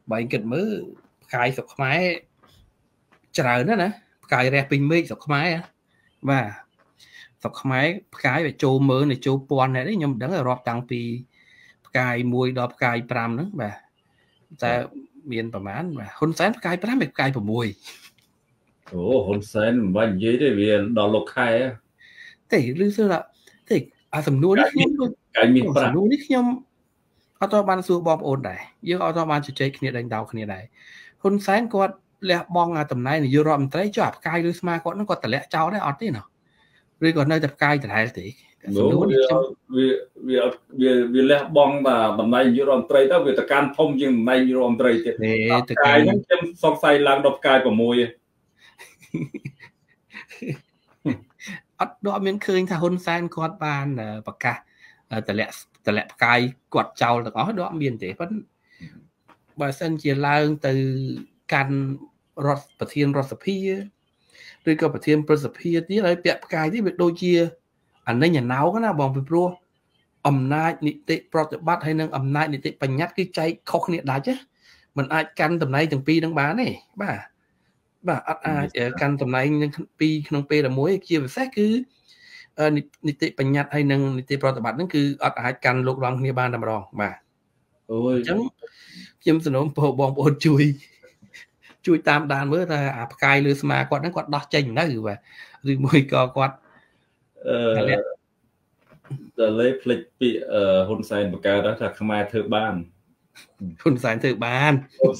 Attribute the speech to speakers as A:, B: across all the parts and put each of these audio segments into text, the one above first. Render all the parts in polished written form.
A: bảy kịch mới cài sọc máy trời nữa nè cài ra pin mấy sọc máy và sọc máy cái về châu mơ này châu pon này đấy nhưng đắng là rọp tăng pi cài mùi đọp cài pram nữa và ta miềnประมาณvà hôn sáng cài pram bị cài vào mùi
B: hôn sáng bao nhiêu đấy vì đỏ lục khai á
A: thì lưu xưa là thì sầm nuôi đấy nhom
B: cái mi
A: sầm nuôi đấy nhom ở to ban xua bom ồn này dương ở to ban chỉ chơi kia đánh đầu kia này hôn sáng có lẹ bong tầm này là Europe tới cho áp cài lưu smart có nó có tờ lẹ cháu đấy ở thế nào rồi còn nơi tập cài thì lại thì
B: vì lẹ bong mà tầm này Europe tới đó vì tập can thông nhưng này Europe tới thì cài nó chấm song say làm đập cài của môi
A: đó miếng khơi thà hôn sáng có ban bạc ca tờ lẹ cài quạt cháu là có đó miền thế vẫn bà sân chia lang từ can rọt bờ thiên rọt sập hia rồi có bờ thiên bờ sập hia tí lại bẹp cài tí việc đôi chia anh đây nhà náo cái nào bằng việc pro nai nị tệ bắt hay nâng nai nị tệ bành nhát cái cháy khó khăn đá chứ mình ai can tầm này từng pi đang bán này bà can tầm này pi không pi là muối chia về xét cứ nị tệ bành nhát hay nâng nị tệ bắt nó cứ ai can lục lòng như ban làm rong bà
B: ôi
A: chẳng chim sân ôm bộ bong bộ chui tam đàn mới là cài lưới mà quạt nó quạt đỏ chênh nó và rồi mùi co quạt
B: lấy flick bị hôn sen bậc cao đó là không ai thử ban
A: hôn sen thử ban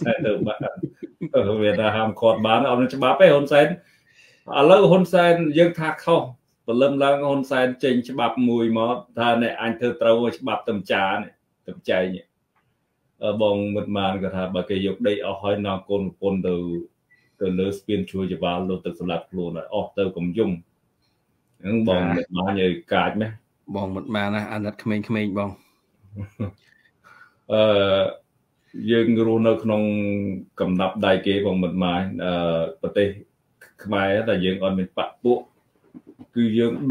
B: ở Việt Nam còn bán ông cho bắp ấy hôn sen lâu hôn sen dương thạc không và lâm lang hôn sen chênh cho bắp mùi mà ta này anh thử trâu cho bắp tầm trà này tầm chay nhỉ bong một màn cái thà bà cái dục đây ở hỏi nào con từ lứa spin chui cho vào luôn từ sập luôn rồi từ cũng dùng những bong một màn như cài mấy
A: bong một màn này anh đặt comment bong
B: dương rồi nó không cầm nắp đại kế bong một màn bờ tây mai là dương on mình bắt buộc cứ dương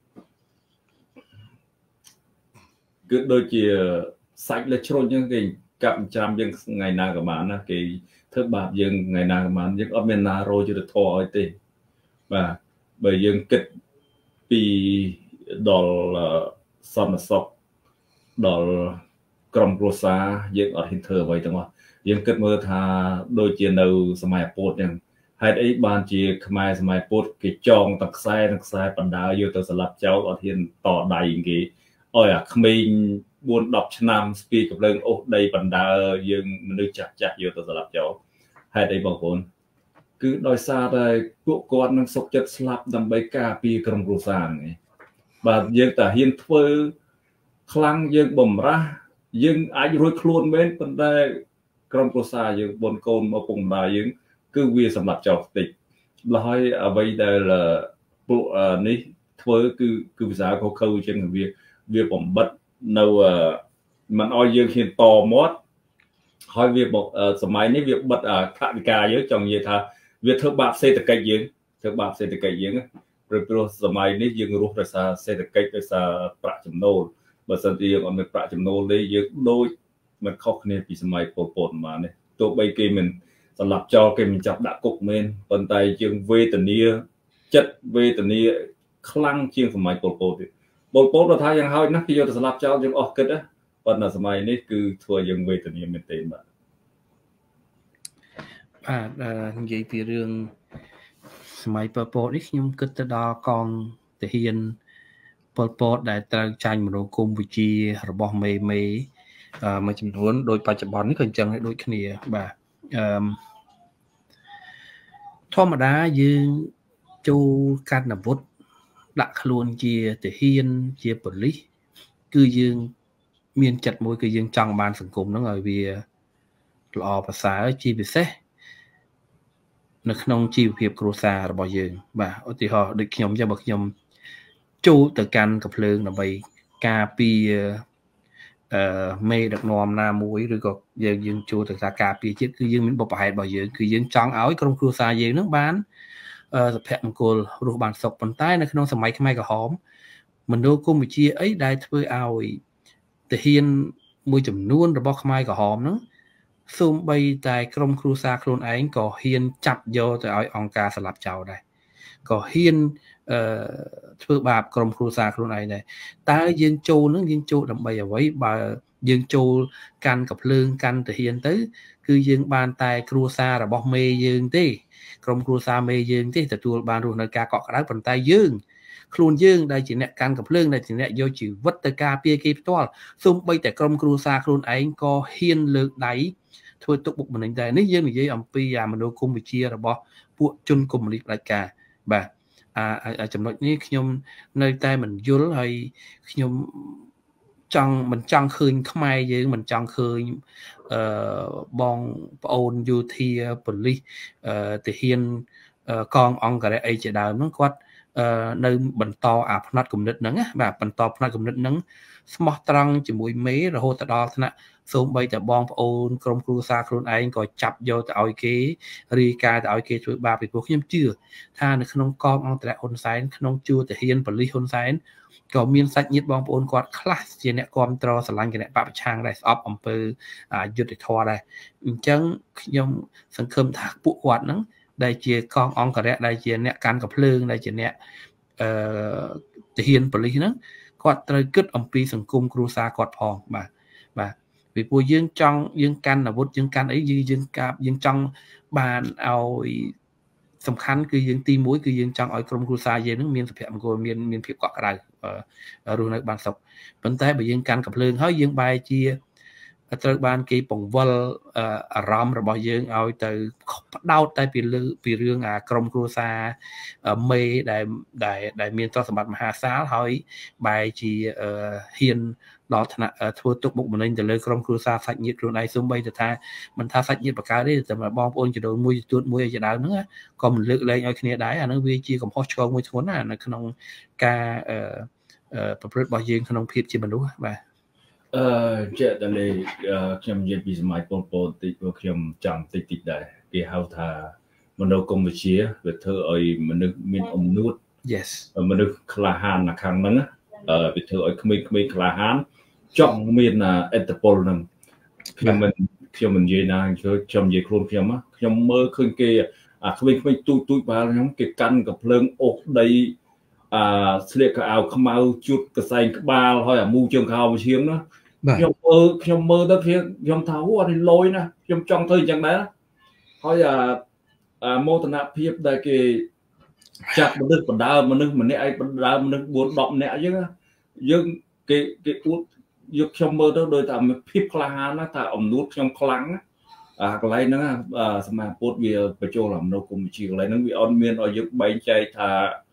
B: đôi chia sạch là trôn những cái cặp trăm dân ngày nào các bạn cái thức bạc dân ngày nào các bạn dân ở bên nào rồi cho được thò ấy tê và bởi dân kịch vì đòn son sọc đòn cầm rosa dân ở hình thờ vậy đúng không dân kịch mơ tha đôi chia đầu sài port nhưng hai ấy ban chia mai sài port cái tròn tắc sai bản đảo vô từ sập cháu ở thiên tỏ đầy cái ôi mình buồn đọc nam speakกับเรื่องโอ้ได้บรรดายังมนุษย์จักอยู่ตัวสลับเจ้าให้ได้บอกคนคือโดยซาได้พวกกอดนั่งสกจัดสลับดำใบกาปีกรมกรุษานไงบาดยังแต่เฮียนเฟื่อคลังยังบ่มระยังอายุรุ่ยคล้วนเว้นเป็นได้กรมกรุษายังบนโกนมาปุ่มได้ยังคือวีสำหรับเจ้าติดแล้วให้เอาไว้ได้ละพวกนี้เฟื่อคือภาษาเขาเช่นเวียผมบัดnâu mình oi dương hiện to mót hỏi việc một máy này việc bật khả cả dưới trong gì tha việc thực bạp xây từ cây giếng rồi pro máy này dương rút ra xa xây từ cây ra xa bạc chấm nô và sau khi on mình bạc chấm nô lấy dương đôi mình khóc nên vì máy phổ mà này tụi bây kia mình sản lập cho cái mình chọc đã cục men phần tay dương về tình yêu chất về tình yêu khăng chiên của máy phổ bộ là thay yang hơi nắp khi sập cho những ốc kết á, phần là sớm này cứ thua những về tự nhiên mình tên
A: mà vậy thì riêng máy Pol ít nhưng kết đó còn thể hiện Pol đại trang tranh một đồ cung với chi robot mê mà chấm huấn đôi ba chấm bón còn chẳng đôi cái này bà thôi mà đá dương chu can là vút đã luôn chia thể hiện chia bẩn lý cư dương miền chặt môi cư dương trong ban sản cùng nó ngồi vì lò và xá chi bị xét nó không chi hiệp crosa là bao giờ và ở thì họ được nhóm cho bậc nhóm chu từ can cặp lương là bày cà pi mê đặc nòm na muối rồi có giờ dương chu từ cà pi chứ cư dương miền bọc hải bao giờ cư dương trong áo trong crosa về nước bán tập hẹn côรูป bàn sọc bàn tayในขนมสมัยขมายกับหอมมันดูกุ้งวิชีไอ้ได้เพื่อเอาแต่เฮียนมวยจำนวนระบบขมายกับหอมเนาะ xung bay tại krom cru sa khuôn ấy có hiên chặt vô tại ỏi ông ca sập chào đây có hiên thưa bà krom cru sa khuôn ấy này ta dương châu nó dương châu đầm bầy ở với bà dương châu can cặp lương can từ hiên tới cứ dương bàn tay cru sa là bọc mê dương tí krom cru sa mê dương tí từ tua bàn rồi nơi ca cọ cái bàn tay dương khuôn dương đây chỉ nè can cặp lương đây chỉ nè vô chỉ vứt tới ca pia kia to xung bay tại krom cru sa khuôn ấy có hiên lực đáy thôi tục bục mình đây nếu như người dân ông pi mình đâu cùng bị chia là bỏ buộc chung cùng lịch lại cả bà chấm nói ní nhom nơi tay mình vô hay nhom trong mình trong khơi khmai với mình trong khơi bong ôn du thi police thể hiện con ông cái ấy chỉ đào nó quát nơi bẩn to phát cùng nứt nắng và bẩn to phát cùng nứt nắng smart trăng chỉ mũi mấy rồi hô ta đo thế nè số bây giờ bong ôn krom cru sa khuôn anh có chập vô tại oi kế rica tại oi kế chuỗi ba bị buộc nhâm chưa tha được không con ông tại hôn sáng không chưa thể hiện police hôn sáng có miên sạch nhiệt bong ôn quạt class chỉ nè con trò sờ lanh cái nè bạc trang đây up ông pư dứt để thua đây chẳng nhom sản khâm thạc bộ quạt nắng đây chỉ con ông cái đây chỉ nè can cặp lương đây chỉ nè thể hiện police nắng quạt trời cứt ông pi sản cung cru sa quạt phong bà vì bùi dương trong dương can là vốn dương can ấy dương cáp dương trong bàn ao sầm khăn cứ dương tim mũi cứ dương trong ở trong cru sa dương nước miền sập hẹm rồi miền phía quạt cái này rồi nơi bàn sọc vấn đề bởi dương can cặp lương hết dương bài chia từ ban kỳ bồng vân ram rồi bao dương ao từ đau tay vì riêng trong cru sa mê đại miền to sầm bát mhà xá hỏi bài chỉ hiền đó thà thua tục bụng mình từ lời krom cru sa sạch nhiệt luôn này xuống bây giờ tha mình tha sạch nhiệt bạc cá đấy từ mà bom ôn chỉ đồ mui tuột mui chỉ đào nữa còn mình lựa lên ở kia đáy nó vi chi còn hot cho mui thốn nó không caประbao nhiêu khôngผิดchỉ mình đúng và
B: ជាតលេខ្ញុំនិយាយពីសម័យប៉ុលពតតិចព្រោះខ្ញុំចាំតិចដែរគេហៅថាមនោគមវិជ្ជាវាធ្វើឲ្យមនុស្សមានអំនួត
A: yes
B: មនុស្សក្លាហាននៅខាងហ្នឹងវាធ្វើឲ្យក្មេងៗក្លាហានចង់មានអត្តពលហ្នឹងខ្ញុំមិននិយាយណាខ្ញុំនិយាយខ្លួនខ្ញុំមើលឃើញគេក្មេងៗទូចបាល់ខ្ញុំគេកាន់កំភ្លើងអូសដីស្លៀកកៅអៅខ្មៅជូតកសែងក្បាលហើយមូជើងខោមួយឈៀងណាខ្ញុំមើលទៅខ្ញុំថាអូអានេះលយណាខ្ញុំចង់ធ្វើអញ្ចឹងដែរហើយមោទនភាពដែលគេចាត់មនុស្សបណ្ដើមនុស្សម្នាក់ឯងបណ្ដើមនុស្ស 4-10 នាក់អញ្ចឹងយើងគេអួតយកខ្ញុំមើលទៅដោយតែភាពក្លាហានណាថាអំនួតខ្ញុំខ្លាំងកន្លែងហ្នឹងសមាពុទ្ធវាបញ្ចូលមនោគមវិជ្ជាកន្លែងហ្នឹងវាអត់មានឲ្យយើងបែងចែកថា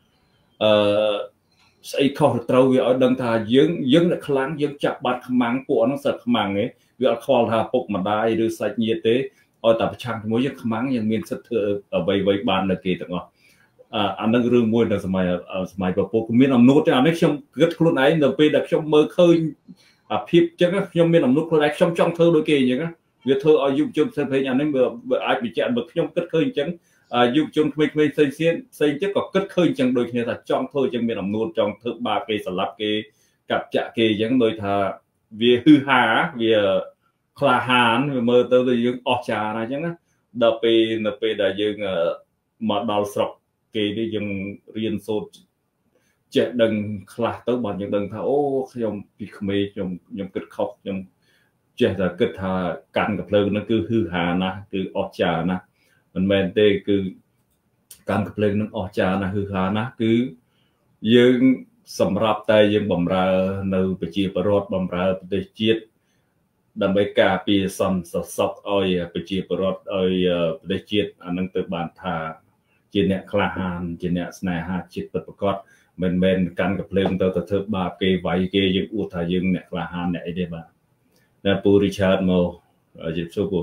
B: ស្អីខុសត្រូវវាឲ្យដឹងថាយើងអ្នកខ្លាំងយើងចាប់បាត់ខ្មាំងពួកហ្នឹងសិតខ្មាំងឯងវាអត់ខ្វល់ថាពុកម្ដាយឬសាច់ញាតិទេឲ្យតែប្រឆាំងជាមួយយើងខ្មាំងយើងមានសិទ្ធិធ្វើអ្វីបានលើគេទាំងអស់អានឹងរឿងមួយនៅសម័យពពុះមានអំនួតទេអានេះខ្ញុំគិតខ្លួនឯងនៅពេលដែលខ្ញុំមើលឃើញភាពអញ្ចឹងខ្ញុំមានអំនួតខ្លួនឯងខ្ញុំចង់ធ្វើដូចគេអញ្ចឹងវាធ្វើឲ្យយុវជនផ្សេងអានេះវាអាចបញ្ជាក់បើខ្ញុំគិតឃើញអញ្ចឹងយុវជនក្មេងៗផ្សេងទៀតក៏គិតឃើញអញ្ចឹងដូចគ្នាថាចង់ធ្វើអញ្ចឹងមានអំនួតចង់ធ្វើបាបគេស្លាប់គេកាប់ចាក់គេអញ្ចឹងដោយថាវាហឺហាវាក្លាហានវាមើលទៅយើងអស្ចារ្យណាអញ្ចឹងណាដល់ពេលនៅពេលដែលយើងមកដល់ស្រុកគេនេះយើងរៀនសូត្រចេះដឹងខ្លះទៅបានយើងដឹងថាអូខ្ញុំពីក្មេងខ្ញុំគិតខុសខ្ញុំចេះតែគិតថាកាន់កំភ្លើងហ្នឹងគឺហឺហាណាស់គឺអស្ចារ្យណាស់មិនមែនទេគឺកាន់កំភ្លើងហ្នឹងអស្ចារ្យណាស់ហឺហាណាស់គឺយើងសម្រាប់តែយើងបំរើនៅប្រជាពលរដ្ឋបំរើប្រទេសជាតិដើម្បីការពារសន្តិសុខឲ្យប្រជាពលរដ្ឋឲ្យប្រទេសជាតិអានឹងទៅបានថាជាអ្នកក្លាហានជាអ្នកស្នេហាជាតិពិតប្រាកដមិនមែនកាន់កំភ្លើងទៅធ្វើបាបគេវាយគេយើងអួតថាយើងអ្នកក្លាហានអ្នកអីទេបាទតែពូរីឆាតមកជិះសួរពូ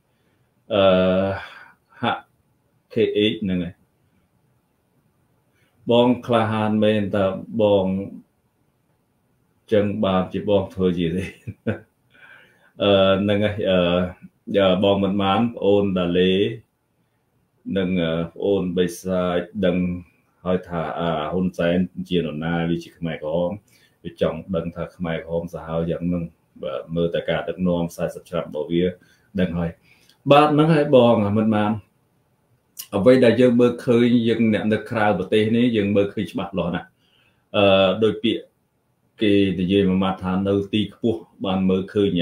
B: ហាក់ KH ហ្នឹងឯងបងក្លាហានមែនតើបងចឹងបានជាបងធ្វើជាទេហ្នឹងហើយបងមិនបានប្អូនដាលេនិងប្អូនបិសាចដឹងហើយថាហ៊ុនសែនជានរណាវាជាខ្មែរក្រហមវាចង់ដឹងថាខ្មែរក្រហមសាហាវយ៉ាងហ្នឹងមើលតែការដឹកនាំ40ឆ្នាំរបស់វាដឹងហើយបាទហ្នឹងហើយបងមិនបានអ្វីដែលយើងមើលឃើញយើងអ្នកនៅក្រៅប្រទេសនេះយើងមើលឃើញច្បាស់លាស់ណាដោយពាក្យគេនិយាយមួយម៉ាត់ថានៅទីខ្ពស់បានមើលឃើញ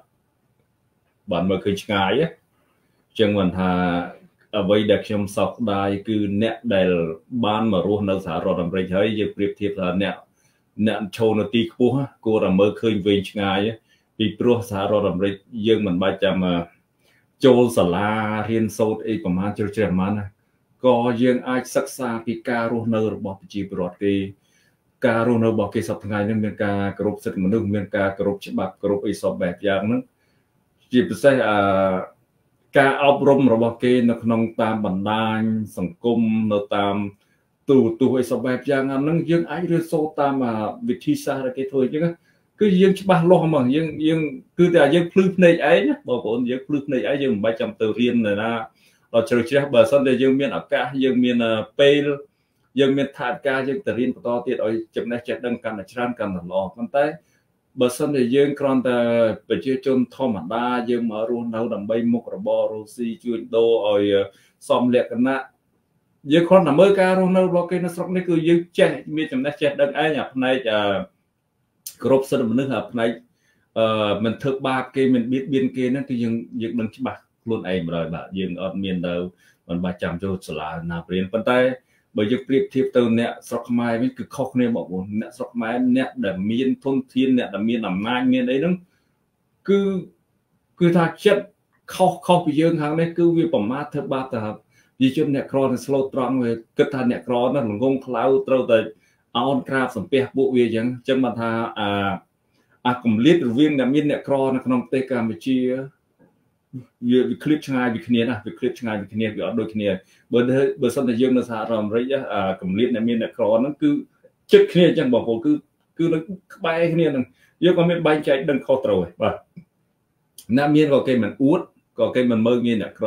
B: ឆ្ងាយអញ្ចឹងមិនថាអ្វីដែលខ្ញុំសោកស្ដាយគឺអ្នកដែលបានមករស់នៅសហរដ្ឋអាមេរិកហើយយើងប្រៀបធៀបថាអ្នកឈរនៅទីខ្ពស់គួរតែមើលឃើញវែងឆ្ងាយពីព្រោះសហរដ្ឋអាមេរិកយើងមិនបាច់ចាំចូលសាលារៀនសូត្រអីប្រហែលជ្រៅប្រហែលណាក៏យើងអាចសិក្សាពីការរស់នៅរបស់ប្រជាពលរដ្ឋគេការរស់នៅរបស់គេសប្តាហ៍ថ្ងៃនេះមានការគោរពសិទ្ធិមនុស្សមានការគោរពច្បាប់គោរពអីសពបែបយ៉ាងហ្នឹងជាពិសេសការអប់រំរបស់គេនៅក្នុងតាមបណ្ដាញសង្គមនៅតាមទូរទស្សន៍អីសពបែបយ៉ាងហ្នឹងយើងអាចរៀនសូត្រតាមវិធីសាស្ត្រដែលគេធ្វើអញ្ចឹងគឺយើងច្បាស់លាស់ហ្មងយើងគឺតែយើងភ្លឺភ្នែកឯងបងប្អូនយើងភ្លឺភ្នែកឯងយើងមិនបាច់ចាំទៅរៀនណាដល់ជ្រៅជ្រះបើសិនតែយើងមានឱកាសយើងមានពេលយើងមានថវិកាយើងទៅរៀនបន្តទៀតឲ្យចំណេះចេះដឹងកាន់តែច្រើនកាន់តែល្អប៉ុន្តែបើសិនតែយើងគ្រាន់តែប្រជាជនធម្មតាយើងមករស់នៅដើម្បីមុខរបររស់ស៊ីជួញដូរឲ្យសមលក្ខណៈយើងគ្រាន់តែមើលការរស់នៅរបស់គេនៅស្រុកនេះគឺយើងចេះមានចំណេះចេះដឹងឯងអាផ្នែកគ្រប់សិទ្ធិមនុស្សអាផ្នែកមិនធ្វើបាបគេមិនបៀតបៀនគេហ្នឹងគឺយើងដឹងច្បាស់ខ្លួនឯងម្ដងបាទយើងអត់មានទៅមិនបាច់ចាំចូលសាលាណារៀនប៉ុន្តែបើយើងប្រៀបធៀបទៅអ្នកស្រុកខ្មែរវិញគឺខុសគ្នាបងប្អូនអ្នកស្រុកខ្មែរអ្នកដែលមានធនធានអ្នកដែលមានអំណាចមានអីហ្នឹងគឺថាចិត្តខុសពីយើងខាងនេះគឺវាប្រមាថធ្វើបាបទៅវាជនអ្នកក្រទៅស្លូតត្រង់វាគិតថាអ្នកក្រហ្នឹងល្ងងខ្លៅត្រូវតែអោនក្រាបសំពះពួកវាអញ្ចឹងមកថាគម្លាតរវាងអ្នកមានអ្នកក្រនៅក្នុងប្រទេសកម្ពុជាវាคลิปឆ្ងាយពីគ្នាណាវាคลิปឆ្ងាយពីគ្នាវាអត់ដូចគ្នាបើសិនតែយើងនៅសហរដ្ឋអាមេរិកគម្លាតអ្នកមានអ្នកក្រហ្នឹងគឺចិត្តគ្នាអញ្ចឹងបងប្អូនគឺនឹងក្បែរគ្នានឹងយើងក៏មានបែងចែកដឹងខុសត្រូវហើយបាទអ្នកមានក៏គេមិនអួតក៏គេមិនមើលងាយអ្នកក្រ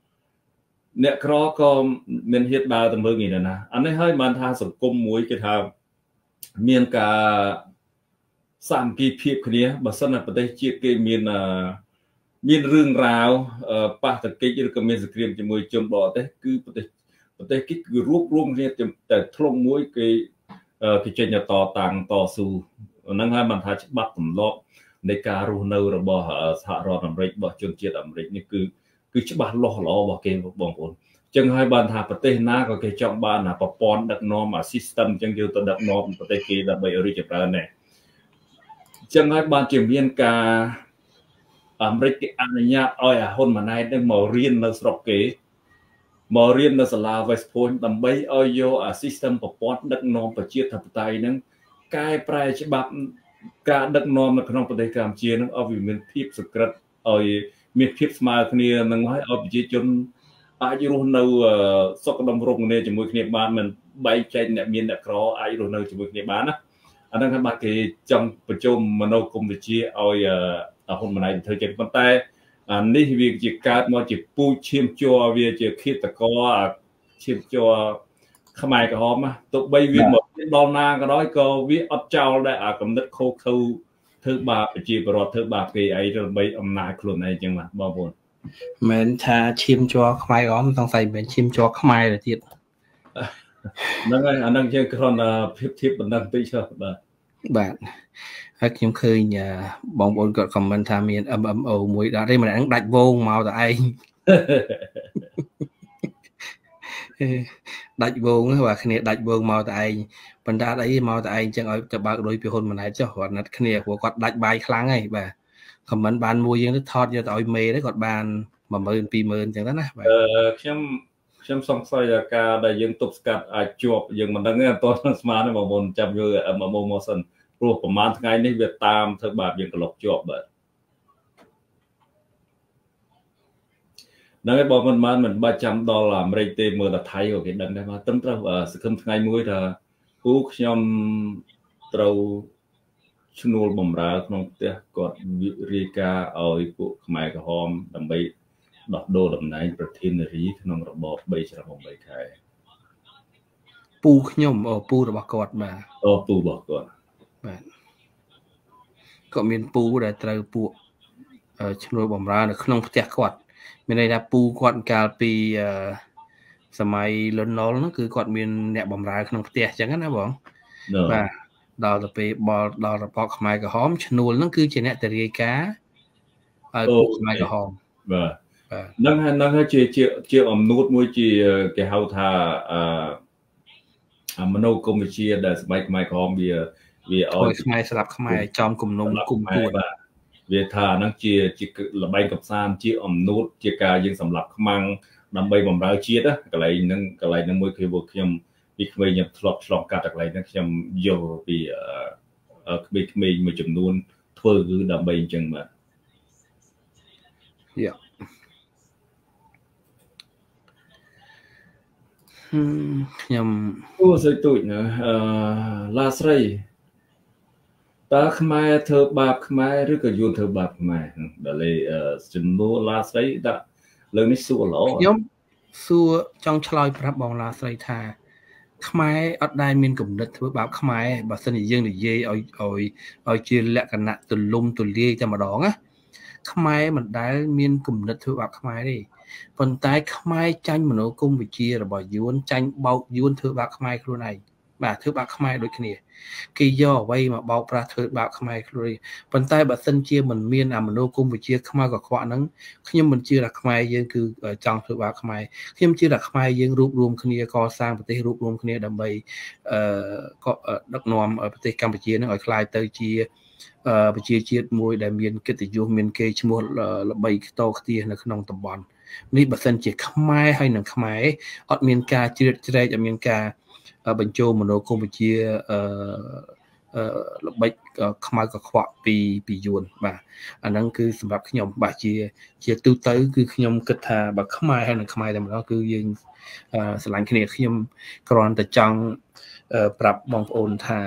B: ក៏មានហេតុដើរទៅមើលងាយណាអានេះហើយបានថាសង្គមមួយគេថាមានការសាមគ្គីភាពគ្នាបើសិនតែប្រទេសជាតិគេមានរឿងរ៉ាវប៉ះទង្គិចឬក៏មានសង្គ្រាមជាមួយជនបរទេសគឺប្រទេសគេគឺរួបរวมគ្នាតែធ្លុងមួយគេចេញតតាំងតស៊ូហ្នឹងហើយបានថាច្បាប់ទម្លាប់នៃការរស់នៅរបស់សហរដ្ឋអាមេរិករបស់ជនជាតិអាមេរិកនេះគឺច្បាស់លាស់ល្អរបស់គេបងប្អូនអញ្ចឹងហើយបានថាប្រទេសណាក៏គេចង់បានប្រព័ន្ធដឹកនាំsystem អញ្ចឹងយកទៅដឹកនាំប្រទេសគេដើម្បីរីកចម្រើនដែរអញ្ចឹងហើយបានជាមានការអាមេរិកគេអនុញ្ញាតឲ្យហ៊ុនម៉ាណែតនឹងមករៀននៅស្រុកគេមករៀននៅសាលា West Point ដើម្បីឲ្យយក system ប្រព័ន្ធដឹកនាំប្រជាធិបតេយ្យនឹងកែប្រែច្បាប់ការដឹកនាំនៅក្នុងប្រទេសកម្ពុជានឹងឲ្យវាមានភាពសុក្រិតឲ្យមានភាពស្មើគ្នានឹងឲ្យប្រជាជនអាចរស់នៅសុខដុមរមនាជាមួយគ្នាបានមិនបែកចែកអ្នកមានអ្នកក្រអាចរស់នៅជាមួយគ្នាបានណាអាហ្នឹងហើយបាទគេចង់បញ្ចូលមនោគមវិជ្ជាឲ្យហ៊ុនម៉ាណែតធ្វើចេញប៉ុន្តែនេះវាជាកើតមកជាពូជឈាមជ័រវាជាឃាតករឈាមជ័រខ្មែរក្រហមទោះបីវាមកដល់ណាក៏ដោយក៏វាអត់ចោលដែរកំណត់ខូខើធ្វើបាបប្រជាពលរដ្ឋធ្វើបាបគេអីដើម្បីអំណាចខ្លួនឯងអញ្ចឹងបាទបងប្អូន
A: មិនថាឈាមជ័រខ្មែរក្រហមសង្ស័យមិនឈាមជ័រខ្មែរទៅទៀត
B: ហ្នឹងហើយអាហ្នឹងយើងគ្រាន់តែភាពធៀបបណ្ដឹងតិចចុះ
A: បាទហើយខ្ញុំឃើញបងប្អូនគាត់ comment ថាមាន MMO មួយដល់ទេម្នាក់ហ្នឹងដាច់វងមកតែឯងដាច់វងបាទគ្នាដាច់វងមកតែឯងប៉ុន្តែអីមកតែឯងចឹងឲ្យទៅបើកលុយពីហ៊ុនម៉ាណែតចុះគាត់ណាត់គ្នាព្រោះគាត់ដាច់បាយខ្លាំងហើយបាទ comment បានមួយយើងទៅថតយកទៅឲ្យមេđấyគាត់បាន 10000 20000 ចឹងទៅណាបាទ
B: ខ្ញុំសង្ស័យថាការដែលយើងទប់ស្កាត់អាចជាប់យើងមិនដឹងទេអត់ទាន់ស្មានទេបងប្អូនចាំយក MMO មកសិនព្រោះប្រហែលថ្ងៃនេះវាតាមធ្វើបាបយើងក្លុកជាប់បាទហ្នឹងហើយបងមិនបាច់ចាំដល់អាមេរិកទេមើលតែថៃក៏គេដឹងដែរបាទត្រឹមត្រូវសង្ឃឹមថ្ងៃមួយថាខ្ញុំត្រូវឈ្នួលបំរើក្នុងផ្ទះគាត់រាយការណ៍ឲ្យពួកខ្មែរក្រហមដើម្បីដោះដូរតំណែងប្រធាននារីក្នុងរបប3ឆ្នាំ8ខែ
A: ពូខ្ញុំពូរបស់គាត់បាទ
B: ពូរបស់គាត់
A: បាទក៏មានពូដែលត្រូវពួកឈ្នួលបំរើនៅក្នុងផ្ទះគាត់មានន័យថាពូគាត់កាលពីសម័យលន់ណុលហ្នឹងគឺគាត់មានអ្នកបម្រើក្នុងផ្ទះអញ្ចឹងណាបងបាទដល់ទៅពេលបលដល់របបខ្មែរក្រហមឈ្នួលហ្នឹងគឺជាអ្នកតរាយការឲ្យពួកខ្មែរក្រហម
B: បាទហ្នឹងហើយជាអំណួតមួយជាគេហៅថាមនោគមវិជ្ជាដែលសម័យខ្មែរក្រហមវាឲ្យ
A: ខ្មែរស្លាប់ខ្មែរចំគំនុំគុំពួន
B: វាថាហ្នឹងជាល្បែងកំសាន្តជាអំណួតជាការយើងសម្លាប់ខ្មាំងដើម្បីបម្រើជាតិកន្លែងហ្នឹងមួយគឺពួកខ្ញុំពីក្មេងខ្ញុំធ្លាប់ឆ្លងកាត់កន្លែងហ្នឹងខ្ញុំយល់ពីក្មេងមួយចំនួនធ្វើគឺដើម្បីអញ្ចឹងបាទ
A: ខ្ញុំ
B: ស្រីទូចណាឡាស្រីតើខ្មែរធ្វើបាបខ្មែរឬក៏យួនធ្វើបាបខ្មែរដល់ចំនួនឡាស្រីដាក់លើនេះសួរល្អ
A: ខ្ញុំសួរចង់ឆ្លើយប្រាប់បងឡាស្រីថាខ្មែរអត់ដែលមានគំនិតធ្វើបាបខ្មែរបើសិនជាយើងនិយាយឲ្យជាលក្ខណៈទលំទលាយតែម្ដងណាខ្មែរមិនដែលមានគំនិតធ្វើបាបខ្មែរទេប៉ុន្តែខ្មែរចាញ់មនោគមវិជ្ជារបស់យួនចាញ់បោកយួនធ្វើបាបខ្មែរខ្លួនឯងបាទធ្វើបាបខ្មែរដូចគ្នាគេយកអ្វីមកបោកប្រាស់ធ្វើបាបខ្មែរខ្លួនប៉ុន្តែបើសិនជាមិនមានអាមនោគមវិជ្ជាខ្មែរកខ្វក់ហ្នឹងខ្ញុំមិនជឿថាខ្មែរយើងគឺចង់ធ្វើបាបខ្មែរខ្ញុំជឿថាខ្មែរយើងរួបរวมគ្នាកសាងប្រទេសរួបរวมគ្នាដើម្បីដឹកនាំប្រទេសកម្ពុជានឹងឲ្យក្លាយទៅជាប្រជាជាតិមួយដែលមានកិត្តិយសមានកេរ្តិ៍ឈ្មោះល្បីខ្ទរខ្ទាសនៅក្នុងតំបន់នេះបើសិនជាខ្មែរហើយនឹងខ្មែរអត់មានការជ្រៀតជ្រែកអត់មានការបញ្ចូលមនោគមវិជ្ជាល្បិចខ្មៅកខ្វក់ពីយួនបាទអាហ្នឹងគឺសម្រាប់ខ្ញុំបាទជាទូទៅគឺខ្ញុំគិតថាបើខ្មែរហើយនឹងខ្មែរតែម្ដងគឺយើងស្រឡាញ់គ្នាខ្ញុំគ្រាន់តែចង់ប្រាប់បងប្អូនថា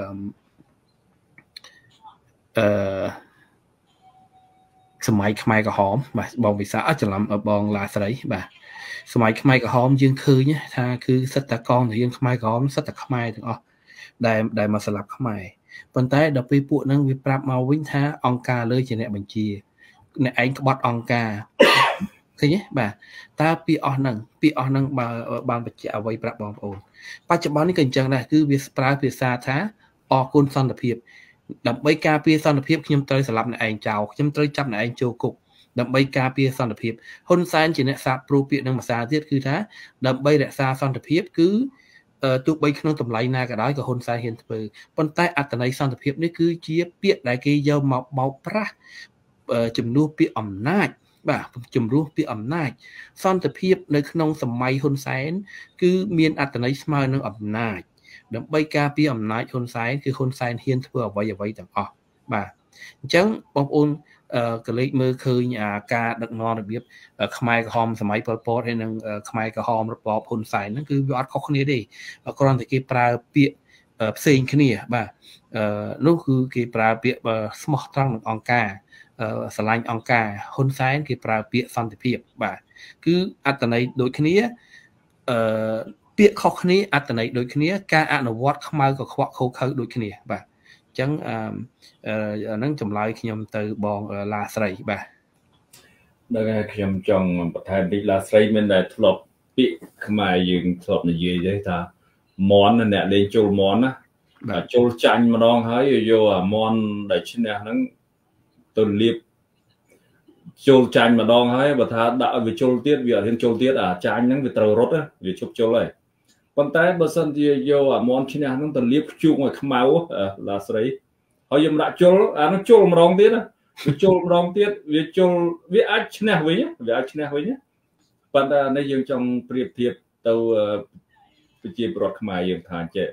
A: សម័យខ្មែរក្រហមបាទបងវិសាច្រឡំបងឡាស្រីបាទសម័យខ្មែរក្រហមយើងឃើញថាគឺសិទ្ធិកងទាហានខ្មែរក្រហមសិទ្ធិខ្មែរទាំងអស់ដែលមកស្លាប់ខ្មែរប៉ុន្តែដល់ពេលពួកហ្នឹងវាប្រាប់មកវិញថាអង្គការលើជាអ្នកបញ្ជាអ្នកឯងក្បត់អង្គការឃើញទេបាទតើពាក្យអស់ហ្នឹងបើបានបញ្ជាក់អ្វីប្រាប់បងប្អូនបច្ចុប្បន្ននេះក៏អញ្ចឹងដែរគឺវាប្រើភាសាថាអរគុណសន្តិភាពដើម្បីការពារសន្តិភាពខ្ញុំត្រូវស្លាប់អ្នកឯងចោលខ្ញុំត្រូវចាប់អ្នកឯងចូលគុកដើម្បីការពារសន្តិភាពហ៊ុនសែនជាអ្នកសាបព្រោះពាក្យនឹងភាសាទៀតគឺថាដើម្បីរក្សាសន្តិភាពគឺទោះបីក្នុងតម្លៃណាក៏ដោយក៏ហ៊ុនសែនហ៊ានធ្វើប៉ុន្តែអត្ថន័យសន្តិភាពនេះគឺជាពាក្យដែលគេយកមកបោកប្រាស់ជំនួសពាក្យអំណាចបាទជំនួសពាក្យអំណាចសន្តិភាពនៅក្នុងសម័យហ៊ុនសែនគឺមានអត្ថន័យស្មើនឹងអំណាចដើម្បីការពារអំណាចហ៊ុនសែនគឺហ៊ុនសែនហ៊ានធ្វើអ្វីទាំងអស់បាទអញ្ចឹងបងប្អូនកលេចមើលឃើញការដឹកនាំរបៀបខ្មែរក្រហមសម័យប៉ុលពតហើយនិងខ្មែរក្រហមរបបហ៊ុនសែនហ្នឹងគឺវាអត់ខុសគ្នាទេគ្រាន់តែគេប្រើពាក្យផ្សេងគ្នាបាទនោះគឺគេប្រើពាក្យស្មោះត្រង់នឹងអង្គការស្រឡាញ់អង្គការហ៊ុនសែនគេប្រើពាក្យសន្តិភាពបាទគឺអត្តន័យដូចគ្នាពាក្យខុសគ្នាអត្តន័យដូចគ្នាការអនុវត្តខ្មៅកខ្វក់ខូខើដូចគ្នាបាទអញ្ចឹងអានឹងចម្លើយខ្ញុំទៅបងឡាស្រីបាទ
B: ដល់ហើយខ្ញុំចង់បន្ថែមតិចឡាស្រីមានតែធ្លាប់ពាក្យខ្មែរយើងធ្លាប់និយាយទេថាមន់អ្នកលេងចូលមន់ណាបាទចូលចាញ់ម្ដងហើយយកអាមន់ដែលឈ្នះហ្នឹងទៅលាបចូលចាញ់ម្ដងហើយបើថាដាក់ឲ្យវាជុលទៀតវាអត់ហ៊ានជុលទៀតអាចាញ់ហ្នឹងវាត្រូវរត់វាជប់ជុលហើយប៉ុន្តែបើសិនជាយកអាមន់ឈ្នះហ្នឹងទៅលាបខ្ជូងឲ្យខ្មៅឡាស្រីហើយយើងដាក់ជុលអានោះជុលម្ដងទៀតវាជុលម្ដងទៀតវាអាចឈ្នះវិញប៉ុន្តែនេះយើងចង់ប្រៀបធៀបទៅប្រជាពលរដ្ឋខ្មែរយើងថាចេះ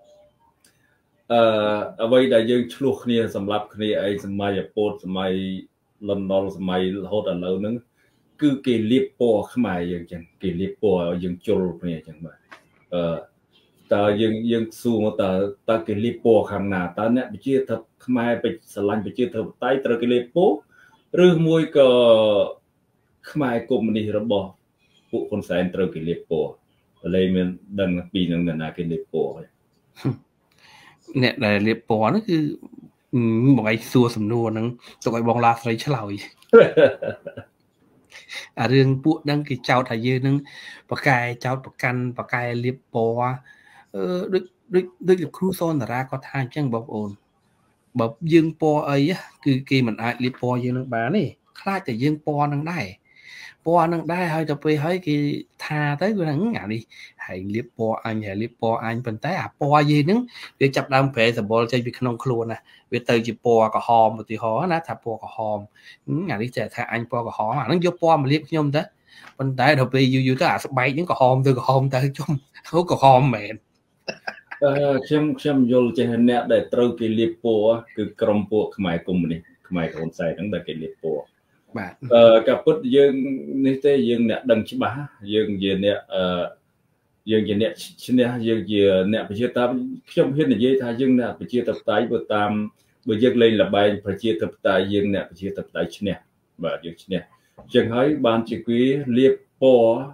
B: អ្វីដែលយើងឆ្លោះគ្នាសម្រាប់គ្នាឯងសម័យអពតសម័យលន់ណុលសម័យរហូតដល់ឥឡូវហ្នឹងគឺគេលាបពណ៌ខ្មែរយើងចឹងគេលាបពណ៌យើងជុលគ្នាចឹងបាទតើយើងសួរតើគេលាបពណ៌ខាងណាតើអ្នកប្រជាធិបតេយ្យខ្មែរស្រឡាញ់ប្រជាធិបតេយ្យត្រូវគេលាបពណ៌ឬមួយក៏ខ្មែរកុម្មុយនីសរបស់ពួកហ៊ុនសែនត្រូវគេលាបពណ៌ឥឡូវមានដឹងពីនឹងណាគេលាបពណ៌
A: អ្នកដែលលាបពណ៌ហ្នឹងគឺបងឯងសួរសំណួរហ្នឹងទុកឲ្យបងឡាស្រីឆ្លើយ riêng bộ đang cái chào thầy dư nâng và cái chào bậc căn và cái liệp bò đức cru son ra có thang chẳng bọc ổn bọc dương bò ấy á cứ khi mình ai liệp bò dương nâng bán này khai từ dương bò nâng đài bò nâng đài hơi cho về hơi cái tha tới cái nắng ngả đi hãy liệp bò anh bên tay bò gì nứng việc chập đam phê thì bò chơi việc nông khluôn nè việc từ chỉ bò có hòm một tí hó nè thà bò có hòm ngả đi chạy thà anh bò có hó mà nó vô bò mà liệp nhôm đó bên tay đầu về dù tới bay những có hòm từ có hòm tới chung không có hòm mẹ
B: xem vô chơi nè để trâu cái liệp bò cứ cầm bò máy cùng này máy còn xài đằng đây cái liệp bò cặp bút dương như thế dương nè đằng chứ bá dương gì nè dương gì nè xin nè dương gì nè phải chia tam trong hết là dễ thay dương nè phải chia tập tái vừa tam vừa dương lên là bài phải chia tập tái dương nè phải chia tập tái chứ nè và dương chứ nè chẳng thấy ban chỉ quý liệp bò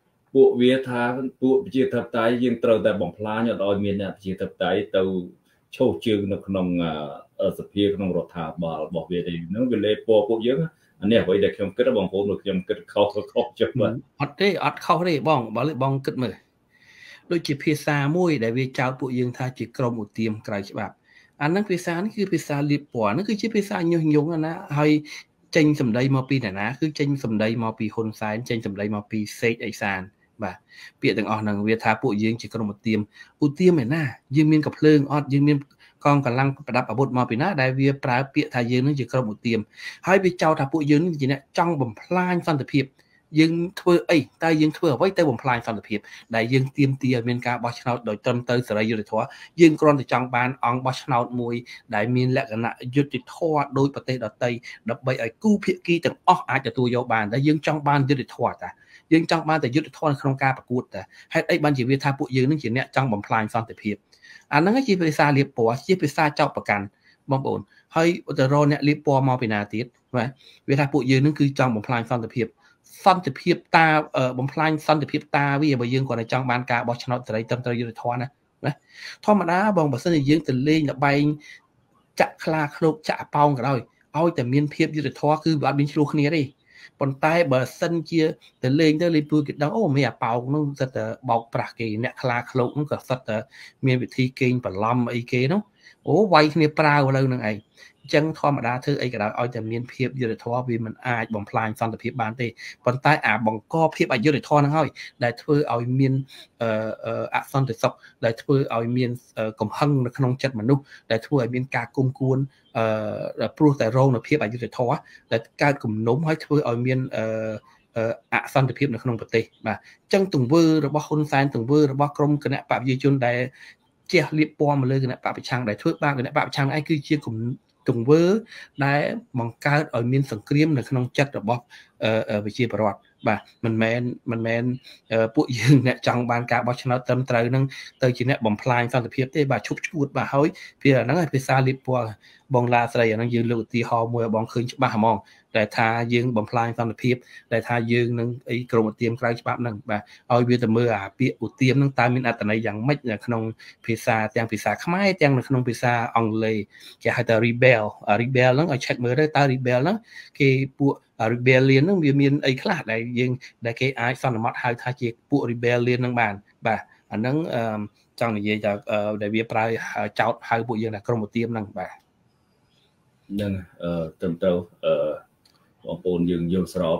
B: bộ vía tha bộ chia tập tái dương trâu tại bóng phá nhờ đòi miền nè chia tập tái tàu châu trường nó không ở sập phía không rọt thả bỏ về thì nó về lê bò bộ dương anh này vậy để không kết bằng phổ được không kết khâu chụp mà
A: ọt khâu đấy bong bảo lại bong kết mờ đôi chỉ phía xa môi để về chào bộ dương tha chỉ cầm một tiêm cài chụp bạc anh nói phía xa nó cứ phía xa liệp bỏ nó cứ chỉ phía xa nhung nhung anh á hay tranh sầm đây mò pi này ná cứ tranh sầm đây mò pi hôn sai tranh sầm đây mò pi xây ai sàn và bịa từng ọt năng về tha bộ dương chỉ cầm một tiêm này na dương miên cặp lương ọt dương miên con cả lăng đập ở bột mò bị nát đại việt trái bịa thay dương nó chỉ có một tiêm hai bị trao thà bộ dương gì nè trong bầm plan phân tập hiệp dương thưa ấy tay dương thưa với tay bầm plan phân tập hiệp đại dương tiêm tia miền ca bát cháo đội tâm tới sợi dây thua dương con từ trong ban on bát cháo mùi đại miền lệ cái nạ dứt thì thua đôi bờ tây đợt tây đập bay ở cu phía kia từng óc ai cho tôi vô bàn đại dương trong ban dứt thì thua ta dương trong ban từ dứt thì thua không ca bạc cuột ta hay ấy ban chỉ việt thà bộ dương nó chỉ nè trong bầm plan phân tập hiệp anh nói chỉ về xa liệp bò chỉ về xa choประกันบางคนให้แต่รอเนี่ยลิปปอมาเป็นอาทิตย์ไหมเวลาปู่ยืนนั่นคือจังบ่มพลายสันติเพียบตาบ่มพลายสันติเพียบตาวิบ่ยืนก่อนในจังบานกาบ่ชนะจะได้เติมอยู่ในท้อนะธรรมดาบ่บ่ซั่นยืนแต่เล่นละใบจะคลาคลกจะเป่าก็ได้เอาแต่เมียนเพียบอยู่ในท้อคือบ่บินชูគ្នាទេប៉ុន្តែបើសិនជាទៅលេងទៅលេងពូគេដឹងអូមានអាប៉ោងនោះសិតតែបោកប្រាស់គេអ្នកខ្លាឃ្លោកនោះក៏សិតតែមានវិធីកេងបន្លំអីគេនោះអូវាយគ្នាប្រាវលើនឹងឯងអញ្ចឹងធម្មតាធ្វើអីក៏ដោយឲ្យតែមានភាពយុត្តិធម៌វាមិនអាចបំផ្លាញសន្តិភាពបានទេប៉ុន្តែអាបង្កភាពអយុត្តិធម៌ហ្នឹងហើយដែលធ្វើឲ្យមានអសន្តិសុខដែលធ្វើឲ្យមានកំហឹងនៅក្នុងចិត្តមនុស្សដែលធ្វើឲ្យមានការគុំគួនព្រោះតែរងនូវភាពអយុត្តិធម៌ដែលកើតគំនុំហើយធ្វើឲ្យមានអសន្តិភាពនៅក្នុងប្រទេសបាទអញ្ចឹងទង្វើរបស់ហ៊ុនសែនទង្វើរបស់ក្រុមគណៈបព្វជិជនដែលជះលៀបពណ៌មកលើគណៈបព្វប្រឆាំងដែលធ្វើបាបគណៈបព្វប្រឆាំងឯងគឺជាទង្វើដែលបង្កើតឲ្យមានសង្គ្រាមនៅក្នុងចិត្តរបស់ប្រជាពលរដ្ឋបាទមិនមែនពួកយើងអ្នកចង់បានការបោះឆ្នោតត្រឹមត្រូវនឹងទៅជាអ្នកបំផ្លាញសន្តិភាពទេបាទឈប់ឈួតបាទហើយវាអាហ្នឹងឯងភាសាលៀបពណ៌បងឡាស្រីអាហ្នឹងយើងលើកឧទាហរណ៍មួយឲ្យបងឃើញច្បាស់ហ្មងដែលថាយើងបំផ្លាញសន្តិភាពដែលថាយើងនឹងអីក្រុមឧទាមក្រៅច្បាប់ហ្នឹងបាទឲ្យវាទៅមើលអាពាក្យឧទាមហ្នឹងតើមានអត្ថន័យយ៉ាងម៉េចនៅក្នុងភាសាទាំងភាសាខ្មែរទាំងនៅក្នុងភាសាអង់គ្លេសគេហៅថា rebel ហ្នឹងឲ្យ check មើលទៅតើ rebel ហ្នឹងគេពួក rebellion ហ្នឹងវាមានអីខ្លះដែលគេអាចសន្មតហៅថាជាពួក rebellion ហ្នឹងបានបាទអាហ្នឹងចង់និយាយថាដែលវាប្រើចោតហៅពួកយើងថាក្រុមឧទាមហ្នឹងបាទ
B: ហ្នឹងត្រឹមត្រូវបងប្អូនយើងយល់ស្រប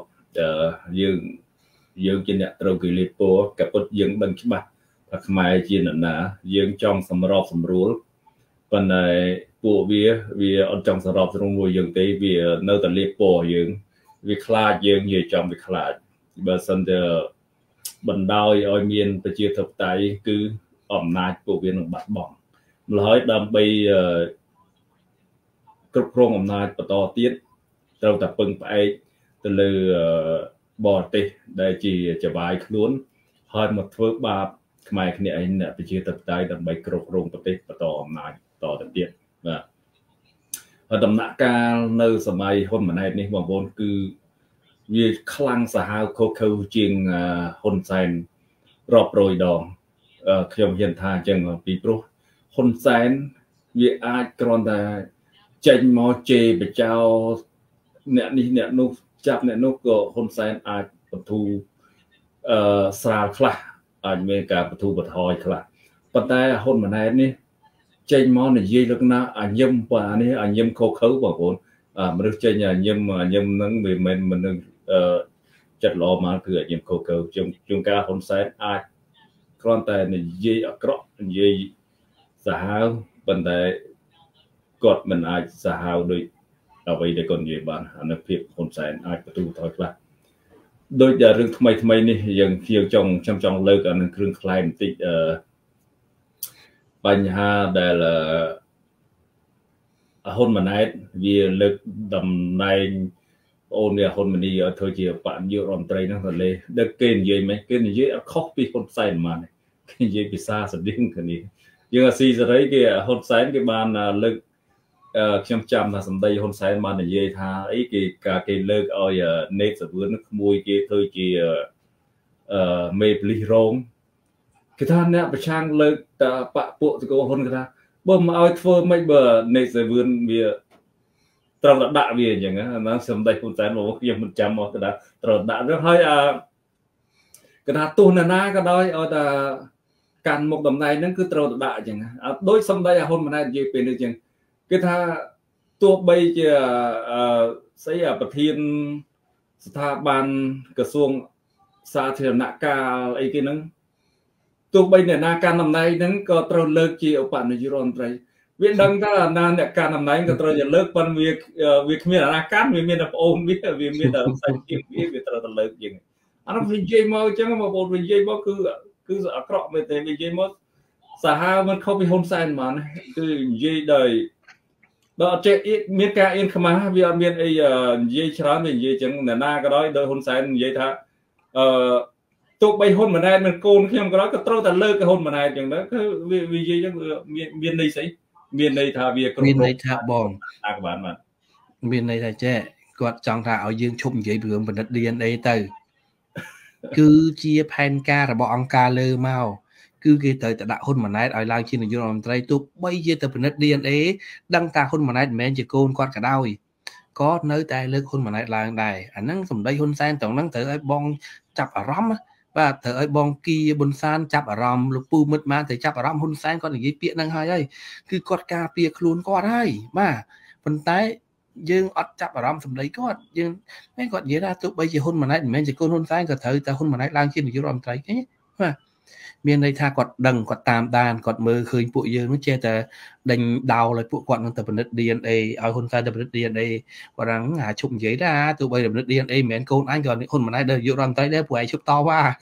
B: យើងជាអ្នកត្រូវគេលៀបពណ៌កពុតយើងដឹងច្បាស់ថាខ្មែរជាអ្នកណាយើងចង់សម្របសម្រួលប៉ុន្តែពួកវាអត់ចង់សម្របសម្រួលមួយយើងទេវានៅតែលៀបពណ៌យើងវាខ្លាចយើងនិយាយចំវាខ្លាចបើសិនតែបណ្ដោយឲ្យមានប្រជាធិបតេយ្យគឺអំណាចពួកវានឹងបាត់បង់ម្ល៉េះហើយដើម្បីគ្រប់គ្រងអំណាចបន្តទៀតត្រូវតែពឹងផ្អែកទៅលើបរទេសដែលជាចវាយខ្លួនហើយមកធ្វើបាបខ្មែរគ្នាឯងអ្នកប្រជាធិបតេយ្យដើម្បីគ្រប់គ្រងប្រទេសបន្តអំណាចតទៅទៀតបាទហើយដំណាក់កាលនៅសម័យហ៊ុនម៉ាណែតនេះបងប្អូនគឺវាខ្លាំងសាហាវខុសខើជាងហ៊ុនសែនរាប់រយដងខ្ញុំហ៊ានថាអញ្ចឹងពីព្រោះហ៊ុនសែនវាអាចគ្រាន់តែចេញមកជេរបចោអ្នកនេះអ្នកនោះ chạp nè nó có hôn sen ai bật thu sao khla anh mấy cả bật thu bật hỏi khla bật tay hôn mà này nè trên món này gì được na anh nhâm và anh nhâm khô khấu bảo vốn mà được trên nhà nhâm nắng mình chặt lò mà cứ nhâm khô khấu chúng ta hôn sen ai con tay này gì ở cọ gì xã hao bật tay gọt mình ai xã hao đôi ở đây để còn gì bạn anh việc hôn sen ai bật thu thôi khla đôi giờ rừng thay này dần khiêu trong lơ cả nên rừng khai một tíបញ្ហាដែលហ៊ុនម៉ាណែតវាលើកតំណែងអូននេះហ៊ុនម៉ាណីធ្វើជាបញ្ញរដ្ឋមន្ត្រីហ្នឹងទៅលេដឹកគេនិយាយមិនគេនិយាយអត់ខុសពីហ៊ុនសែនហ្មងគេនិយាយភាសាស្តៀងគ្នាយើងអាស៊ីសេរីគេហ៊ុនសែនគេបានលើកខ្ញុំចាំថាសម្ដីហ៊ុនសែនបាននិយាយថាអីគេលើកឲ្យណេតសវឿនក្មួយគេធ្វើជាមេប៉ូលីសរងគេថាអ្នកប្រឆាំងលើកតាបពពួកសកលហ៊ុនគេថាបើមកឲ្យធ្វើមិនបើនេសវឿនវាត្រូវដាក់វាអញ្ចឹងណាសម្ដីហ៊ុនសែនមកខ្ញុំមិនចាំមកទៅដាក់ត្រូវដាក់ទៅហើយគេថាទោះណាក៏ដោយឲ្យតែកាន់មុខតំណែងហ្នឹងគឺត្រូវដាក់អញ្ចឹងដោយសម្ដីហ៊ុនម៉ាណែតនិយាយពេលនេះអញ្ចឹងគេថាទោះបីជាស្អីប្រធានស្ថាប័នក្រសួងសាធារណការអីគេហ្នឹងទោះបីអ្នកណាកាន់តំណែងហ្នឹងក៏ត្រូវលើកជាឧបនាយករដ្ឋមន្ត្រីវាដឹងថាណាអ្នកកាន់តំណែងក៏ត្រូវតែលើកប៉ុន្តែវាគ្មានអាណាកាន់វាមានតែប្អូនវាមានតែសាច់ជាតិវាត្រូវតែលើកជាងអានោះវានិយាយមកអញ្ចឹងបងប្អូនវានិយាយមកគឺអាក្រក់មែនទេនិយាយមកសាហាវមិនខុសពីហ៊ុនសែនហ្មងគឺនិយាយដោយអត់ចេះមានការអៀនខ្មាស់វាអត់មានអីនិយាយច្រើនវានិយាយអញ្ចឹងអ្នកណាក៏ដោយដោយហ៊ុនសែននិយាយថាទោះបីហ៊ុនម៉ាណែតមិនកូនខ្ញុំក៏ត្រូវតែលើកហ៊ុនម៉ាណែតអញ្ចឹងទៅគឺវានិយាយអញ្ចឹងមានន័យស្អីមានន័យថាវា
A: មានន័យថាបង
B: អាក្បានបាទ
A: មានន័យថាចេះគាត់ចង់ថាឲ្យយើងឈប់និយាយពីរឿងបណ្ឌិត DNA ទៅគឺជាផែនការរបស់អង្គការលើមកគឺគេត្រូវតែដាក់ហ៊ុនម៉ាណែតឲ្យឡើងជានាយករដ្ឋមន្ត្រីទោះបីជាទៅបណ្ឌិត DNA ដឹងថាហ៊ុនម៉ាណែតមិនមែនជាកូនគាត់ក៏ដោយក៏នៅតែលើកហ៊ុនម៉ាណែតឡើងដែរអាហ្នឹងសម្ដីហ៊ុនសែនទាំងហ្នឹងត្រូវឲ្យបងចាប់អារម្មណ៍បាទត្រូវឲ្យបងគីប៊ុនសានចាប់អារម្មណ៍លោកពូមិត្តម៉ានទៅចាប់អារម្មណ៍ហ៊ុនសែនគាត់និយាយពាក្យហ្នឹងហើយគឺគាត់ការពារខ្លួនគាត់ហើយបាទប៉ុន្តែយើងអត់ចាប់អារម្មណ៍សម្ដីគាត់យើងគាត់និយាយថាទោះបីជាហ៊ុនម៉ាណែតមិនមែនជាកូនហ៊ុនសែនក៏ត្រូវតែហ៊ុនម៉ាណែតឡើងជានាយករដ្ឋមន្ត្រីទេបាទមានន័យថាគាត់ដឹងគាត់តាមដានគាត់មើលឃើញពួកយើងនោះចេះតែដេញដោលឲ្យពួកគាត់នឹងទៅពិនិត្យ DNA ឲ្យហ៊ុនសែនទៅពិនិត្យ DNA គាត់rằngឈប់និយាយថាទោះបីពិនិត្យ DNA មិនមែនកូនអញក៏ហ៊ុនម៉ាណែតដែរយករដ្ឋមន្ត្រីដែរព្រោះឯងឈប់តវ៉ា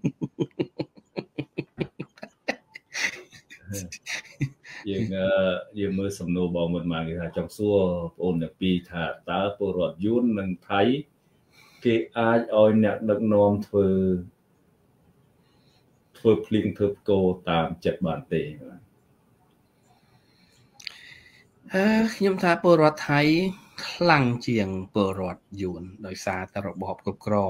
B: យើងមើលសំណួរបងមុនមកគេថាចង់សួរបងប្អូនទាំងពីរថាតើពលរដ្ឋយួននិងថៃគេអាចឲ្យអ្នកដឹកនាំធ្វើភ្លៀងធ្វើផ្គរតាមចិត្តបានទេ
A: ខ្ញុំថាពលរដ្ឋថៃខ្លាំងជាងពលរដ្ឋយួនដោយសារតែរបបគ្រប់គ្រង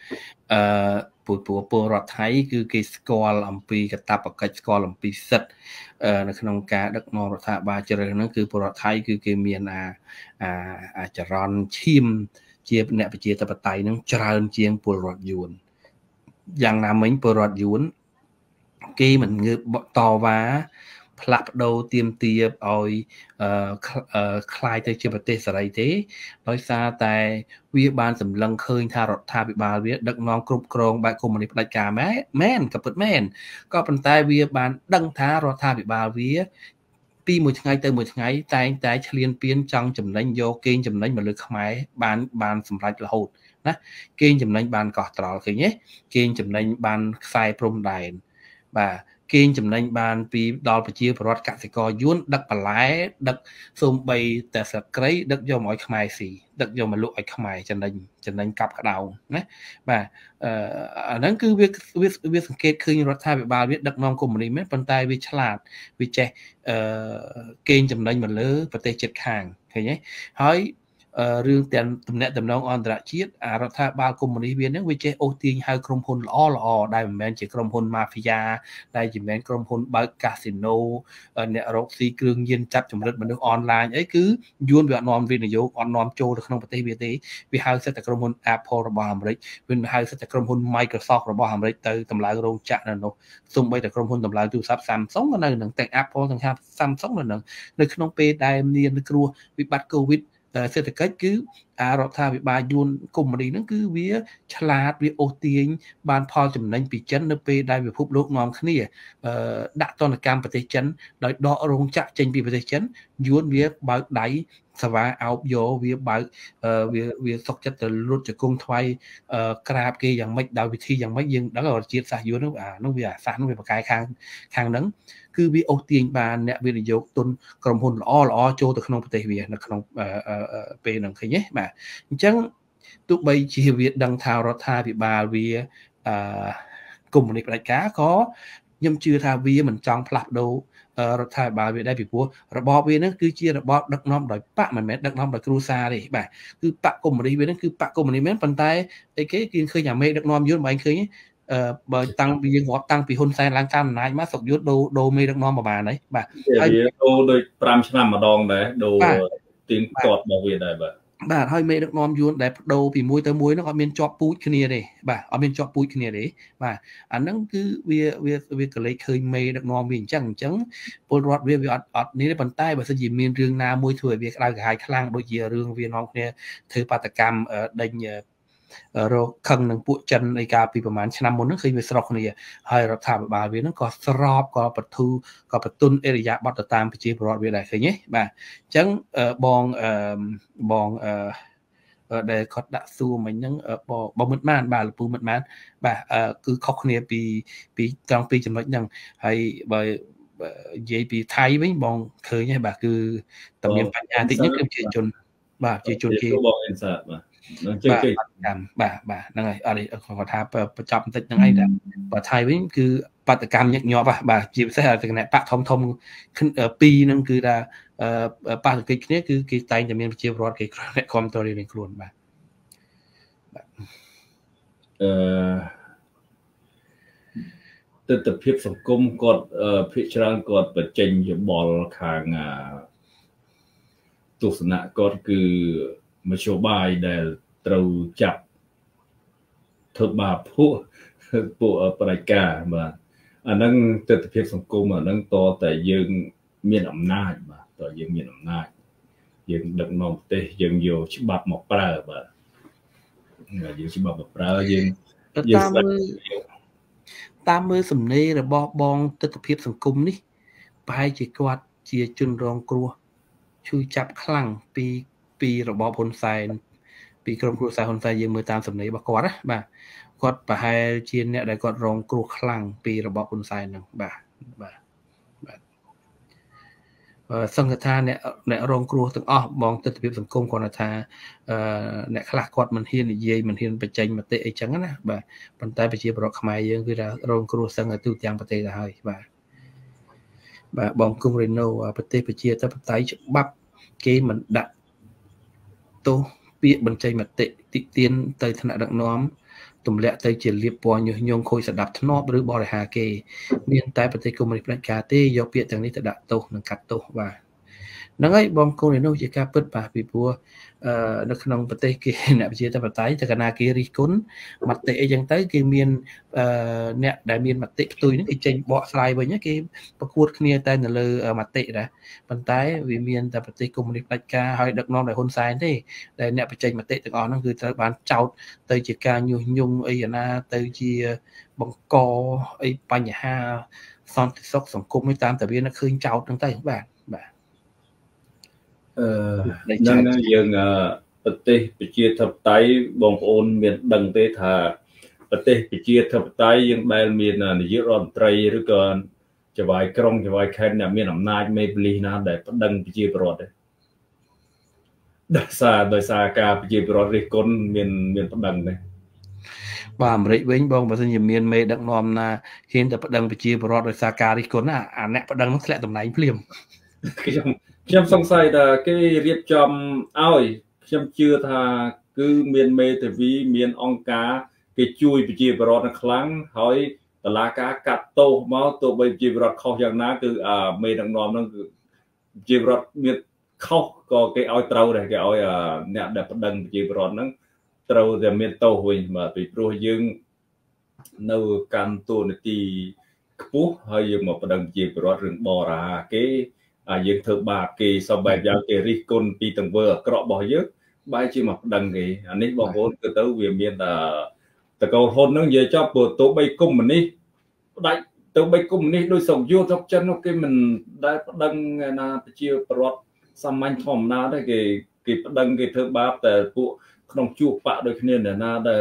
A: ពលរដ្ឋថៃគឺគេស្គាល់អំពីកាតព្វកិច្ចស្គាល់អំពីសិទ្ធិនៅក្នុងការដឹកនាំរដ្ឋាភិបាលជ្រើសហ្នឹងគឺពលរដ្ឋថៃគឺគេមានអាចរន្តឈាមជាអ្នកប្រជាធិបតេយ្យហ្នឹងច្រើនជាងពលរដ្ឋយួនយ៉ាងណាមិញពលរដ្ឋយួនគេមិនងើបតវ៉ាផ្លាស់ប្ដូរទាមទារឲ្យคล้ายទៅជាប្រទេសសេរីទេដោយសារតែវាបានសម្លឹងឃើញថារដ្ឋាភិបាលវាដឹកនាំគ្រប់គ្រងបែបកុម្មុយនីសផ្ដាច់ការមែនក៏ពិតមែនក៏ប៉ុន្តែវាបានដឹងថារដ្ឋាភិបាលវាពីមួយថ្ងៃទៅមួយថ្ងៃតែងតែឈ្លានពានចង់ចំណេញយកកេងចំណេញមកលើខ្មែរបានសម្រេចរហូតណាកេងចំណេញបានកោះត្រល់ឃើញទេកេងចំណេញបានខ្សែព្រំដែនបាទគេចំណេញបានពីដល់ប្រជាពលរដ្ឋកសិករយួនដឹកបន្លែដឹកសូម្បីតែស្លឹកគ្រៃដឹកយកមកឲ្យខ្មែរស៊ីដឹកយកមកលក់ឲ្យខ្មែរចំណេញកាប់ក្តៅណាបាទអាហ្នឹងគឺវាសង្កេតឃើញរដ្ឋាភិបាលវាដឹកនាំកុម្មុយនីសមែនប៉ុន្តែវាឆ្លាតវាចេះកេងចំណេញមកលើប្រទេសជិតខាងឃើញទេហើយរឿងទាំងតំណែងតំណងអន្តរជាតិរដ្ឋាភិបាលកុម្មុយនីសវានឹងវាចេះអូសទាញហៅក្រុមហ៊ុនល្អដែលមិនមែនជាក្រុមហ៊ុនម៉ាហ្វីយ៉ាដែលជាមិនក្រុមហ៊ុនបើកកាស៊ីណូអ្នករកស៊ីគ្រឿងញៀនចាត់ចម្រិតមនុស្សអនឡាញអីគឺយួនវាអត់នាំវិនិយោគអត់នាំចូលទៅក្នុងប្រទេសវាទេវាហៅសិតតែក្រុមហ៊ុន Apple របស់អាមេរិកវាហៅសិតតែក្រុមហ៊ុន Microsoft របស់អាមេរិកទៅតម្លើងរោងចក្រនៅនោះសូម្បីតែក្រុមហ៊ុនតម្លើងទូរស័ព្ទ Samsung ក៏នៅនឹងទាំង Apple ទាំង Samsung នៅក្នុងពេលដែលមានគ្រោះវិបត្តិ COVID សេដ្ឋកិច្ចគឺរដ្ឋាភិបាលយួនកុម្មុយនីសហ្នឹងគឺវាឆ្លាតវាអូសទាញបានផលចំណេញពីចិននៅពេលដែលពិភពលោកនាំគ្នាដាក់ទណ្ឌកម្មប្រទេសចិនដោយដករោងចក្រចេញពីប្រទេសចិនយួនវាបើកដៃសវ៉ាអោបយកវាបើកវាសុកចិត្តទៅលុតជង្គង់ថ្វាយក្រាបគេយ៉ាងម៉េចដោយវិធីយ៉ាងម៉េចយើងដឹងថាជាតិសាសយួនហ្នឹងវាអាសាសហ្នឹងវាបកកាយខាងហ្នឹងគឺវាអូសទាញបានអ្នកវិនិយោគទុនក្រុមហ៊ុនល្អចូលទៅក្នុងប្រទេសវានៅក្នុងពេលហ្នឹងឃើញទេបាទអញ្ចឹងទោះបីជាវាដឹងថារដ្ឋាភិបាលវាកុម្មុយនីសផ្ដាច់ការក៏ខ្ញុំជឿថាវាមិនចង់ផ្លាស់ប្ដូររដ្ឋាភិបាលវាដែរពីព្រោះរបបវានឹងគឺជារបបដឹកនាំដោយបកមិនមែនដឹកនាំដោយគ្រួសារទេបាទគឺបកកុម្មុយនីសវានឹងគឺបកកុម្មុយនីសមែនប៉ុន្តែអីគេគឺឃើញអាមេដឹកនាំយួនមិនឃើញបើតាំងពីយើងរាប់តាំងពីហ៊ុនសែនឡើងកាន់អំណាចមកសុកយួនដូរមេដឹកនាំប្រហែលហើយបាទ
B: ហើយដូរដូច5ឆ្នាំម្ដងដែរដូរទៀងទាត់របស់វាដែរបាទ
A: ហើយមេដឹកនាំយួនដែលបដូរពីមួយទៅមួយហ្នឹងអត់មានជាប់ពូជគ្នាទេបាទអត់មានជាប់ពូជគ្នាទេបាទអាហ្នឹងគឺវាកលេចឃើញមេដឹកនាំវាអញ្ចឹងពលរដ្ឋវាអត់នេះទេប៉ុន្តែបើសិនជាមានរឿងណាមួយធ្វើឲ្យវាក្តៅក្រហាយខ្លាំងដូចជារឿងវានាំគ្នាធ្វើបាតកម្មដេញរកខឹងនឹងពួកចិនឯកាលពីប្រហែលឆ្នាំមុនហ្នឹងឃើញវាស្រោះគ្នាហើយរដ្ឋាភិបាលវាហ្នឹងក៏ស្របក៏បទុក៏បទុនអេរិយាប័ត្រទៅតាមប្រជាពលរដ្ឋវាដែរឃើញទេបាទអញ្ចឹងបងដែលគាត់ដាក់សួរមិញហ្នឹងបងមិត្តបានបាទលពូមិត្តបានបាទគឺខុសគ្នាពីត្រង់ពីចំណុចហ្នឹងហើយបើនិយាយពីថៃវិញបងឃើញហើយបាទគឺតែមានបញ្ហាតិចហ្នឹងគឺជាជនបាទជាជនគេ
B: បងអិនសាបាទ
A: នឹងជើគេកម្មបាទហ្នឹងហើយអត់គាត់ថាបញ្ចប់បន្តិចហ្នឹងឯងតែបើថៃវិញគឺបាតកម្មញឹកញាប់បាទជាពិសេសតែគណៈបកធំពីរហ្នឹងគឺថាប៉ះទង្គិចគ្នាគឺគេតែងតែមានប្រជាពលរដ្ឋគេអ្នកគ្រប់តរៀងខ្លួនបាទ
B: ទស្សនវិជ្ជាសង្គមគាត់ភាគច្រើនគាត់បញ្ចេញយោបល់ខាងទស្សនៈគាត់គឺមធ្យោបាយដែលត្រូវចាប់ធ្វើបាបពួកប្រតិការបាទអាហ្នឹងទស្សនវិជ្ជាសង្គមអាហ្នឹងតតែយើងមានអំណាចបាទតយើងមានអំណាចយើងដឹកនាំប្រទេសយើងយកច្បាប់មកប្រើបាទយើងច្បាប់មកប្រើយើង
A: តាមមើលសំណេររបស់បងទស្សនវិជ្ជាសង្គមនេះប្រហែលជាគាត់ជាជនរងគ្រោះឈឺចាប់ខ្លាំងពីរបបហ៊ុនសែនពីក្រុមគ្រួសារហ៊ុនសែនយើងមើលតាមសំណេររបស់គាត់ណាបាទគាត់ប្រហែលជាអ្នកដែលគាត់រងគ្រោះខ្លាំងពីរបបហ៊ុនសែនហ្នឹងបាទសង្ឃថាអ្នករងគ្រោះទាំងអស់បងទស្សនវិជ្ជាសង្គមគាត់ថាអ្នកខ្លះគាត់មិនហ៊ាននិយាយមិនហ៊ានបញ្ចេញមតិអីចឹងណាបាទប៉ុន្តែប្រជាពលរដ្ឋខ្មែរយើងគឺថារងគ្រោះសឹងតែទូទាំងប្រទេសទៅហើយបាទបងគុំរេណូប្រទេសប្រជាធិបតេយ្យច្បាប់គេមិនដាក់ទោសពាក្យបញ្ចេញមតិតិទៀនទៅថ្នាក់ដឹកនាំទម្លាក់ទៅជាលៀបពណ៌ញុះញង់ខូចសណ្ដាប់ធ្នាប់ឬបរិហាគេមានតែប្រទេសកុម្មុយនីសផ្ដាច់ការទេយកពាក្យទាំងនេះទៅដាក់ទោសនិងកាត់ទោសបាទហ្នឹងហើយបងកូននេះនោះជាការពិតបាទពីព្រោះនៅក្នុងប្រទេសគេអ្នកប្រជាធិបតេយ្យតែកាលណាគេរិះគន់មតិអីចឹងទៅគេមានអ្នកដែលមានមតិផ្ទុយហ្នឹងគេចេញបកស្រាយវិញគេប្រកួតគ្នាតែនៅលើមតិដែរប៉ុន្តែវាមានតែប្រទេសកុម្មុយនីសផ្ដាច់ការហើយដឹកនាំដោយហ៊ុនសែនទេដែលអ្នកបញ្ចេញមតិទាំងអស់ហ្នឹងគឺត្រូវបានចោទទៅជាការញុះញង់អីណាទៅជាបង្កអីបញ្ហាសន្តិសុខសង្គមនេះតាមតែវានឹកឃើញចោទហ្នឹងទៅបាទ
B: ហ្នឹងយើងប្រទេសប្រជាធិបតេយ្យបងប្អូនមានដឹងទេថាប្រទេសប្រជាធិបតេយ្យយើងដែលមាននាយករដ្ឋមន្ត្រីឬក៏ចៅហ្វាយក្រុងចៅហ្វាយខេត្តអ្នកមានអំណាចមេប៉ូលីសណាដែលប្តឹងប្រជាពលរដ្ឋទេដោយសារការប្រជាពលរដ្ឋរិះគន់មានប្តឹងទេ
A: បាទអាមេរិកវិញបងបើសិនជាមានមេដឹកនាំណាហ៊ានតែប្តឹងប្រជាពលរដ្ឋដោយសារការរិះគន់ណាអាអ្នកប្តឹងនោះធ្លាក់តំណែងភ្លាម
B: ខ្ញុំសង្ស័យថាគេរៀបចំឲ្យខ្ញុំជឿថាគឺមានមេធាវីមានអង្គការគេជួយប្រជាពលរដ្ឋខ្លាំងហើយតឡាការកាត់ទោសមកទោះបីប្រជាពលរដ្ឋខុសយ៉ាងណាគឺមេដឹកនាំហ្នឹងគឺប្រជាពលរដ្ឋមានខុសក៏គេឲ្យត្រូវដែរគេឲ្យអ្នកដែលប្តឹងប្រជាពលរដ្ឋហ្នឹងត្រូវតែមានទោសវិញបាទពីព្រោះយើងនៅកម្មតួនាទីខ្ពស់ហើយយើងមកប្តឹងប្រជាពលរដ្ឋរឿងបរាគេយើងធ្វើបាបគេសពបែបយ៉ាងគេរិះគន់ពីទង្វើអាក្រក់របស់យើងបែរជាមកប្តឹងគេអានេះបងប្អូនគឺទៅវាមានតកូលហ៊ុនហ្នឹងនិយាយចប់ព្រោះទោះបីកុម្មុយនីសផ្ដាច់ទៅបីកុម្មុយនីសដោយស្រុកយួនស្រុកចិននោះគេមិនដែលប្តឹងណាប្រជាពលរដ្ឋសាមញ្ញធម្មតាទេគេប្តឹងគេធ្វើបាបតែពួកក្នុងជួបបកដូចគ្នាណាដែល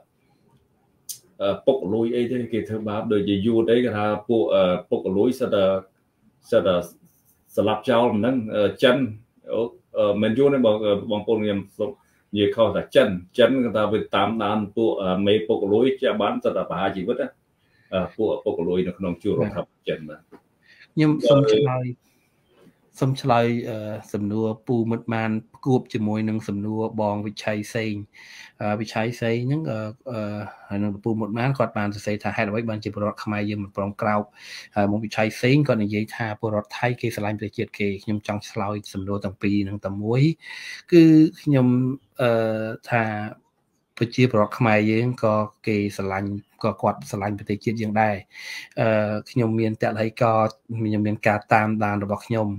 B: ពុកលួយអីទេគេធ្វើបាបដូចជាយួនអីគេថាពួកពុកលួយសិតតែស្លាប់ចោលមិនហ្នឹងចិនមិនយួនទេបងប្អូនខ្ញុំនិយាយខុសថាចិនគេថាវាតាមដានពួកមេពុកលួយជាបានសិតតែប្រហារជីវិតពួកពុកលួយនៅក្នុងជួររដ្ឋាភិបាលចិនបាទ
A: ខ្ញុំសូមឆ្លើយសំណួរពូមិត្តបានគួបជាមួយនឹងសំណួរបងវិឆ័យសេងហ្នឹងហើយនឹងពូមិត្តបានគាត់បានសរសេរថាហេតុអ្វីបានជាពលរដ្ឋខ្មែរយើងមិនព្រមក្រោបហើយមកវិឆ័យសេងគាត់និយាយថាពលរដ្ឋថៃគេស្រឡាញ់ប្រជាជាតិគេខ្ញុំចង់ឆ្លើយសំណួរទាំងពីរហ្នឹងតែមួយគឺខ្ញុំថាប្រជាពលរដ្ឋខ្មែរយើងក៏គេស្រឡាញ់ក៏គាត់ស្រឡាញ់ប្រទេសជាតិយើងដែរខ្ញុំមានតល័យកខ្ញុំមានការតាមដានរបស់ខ្ញុំ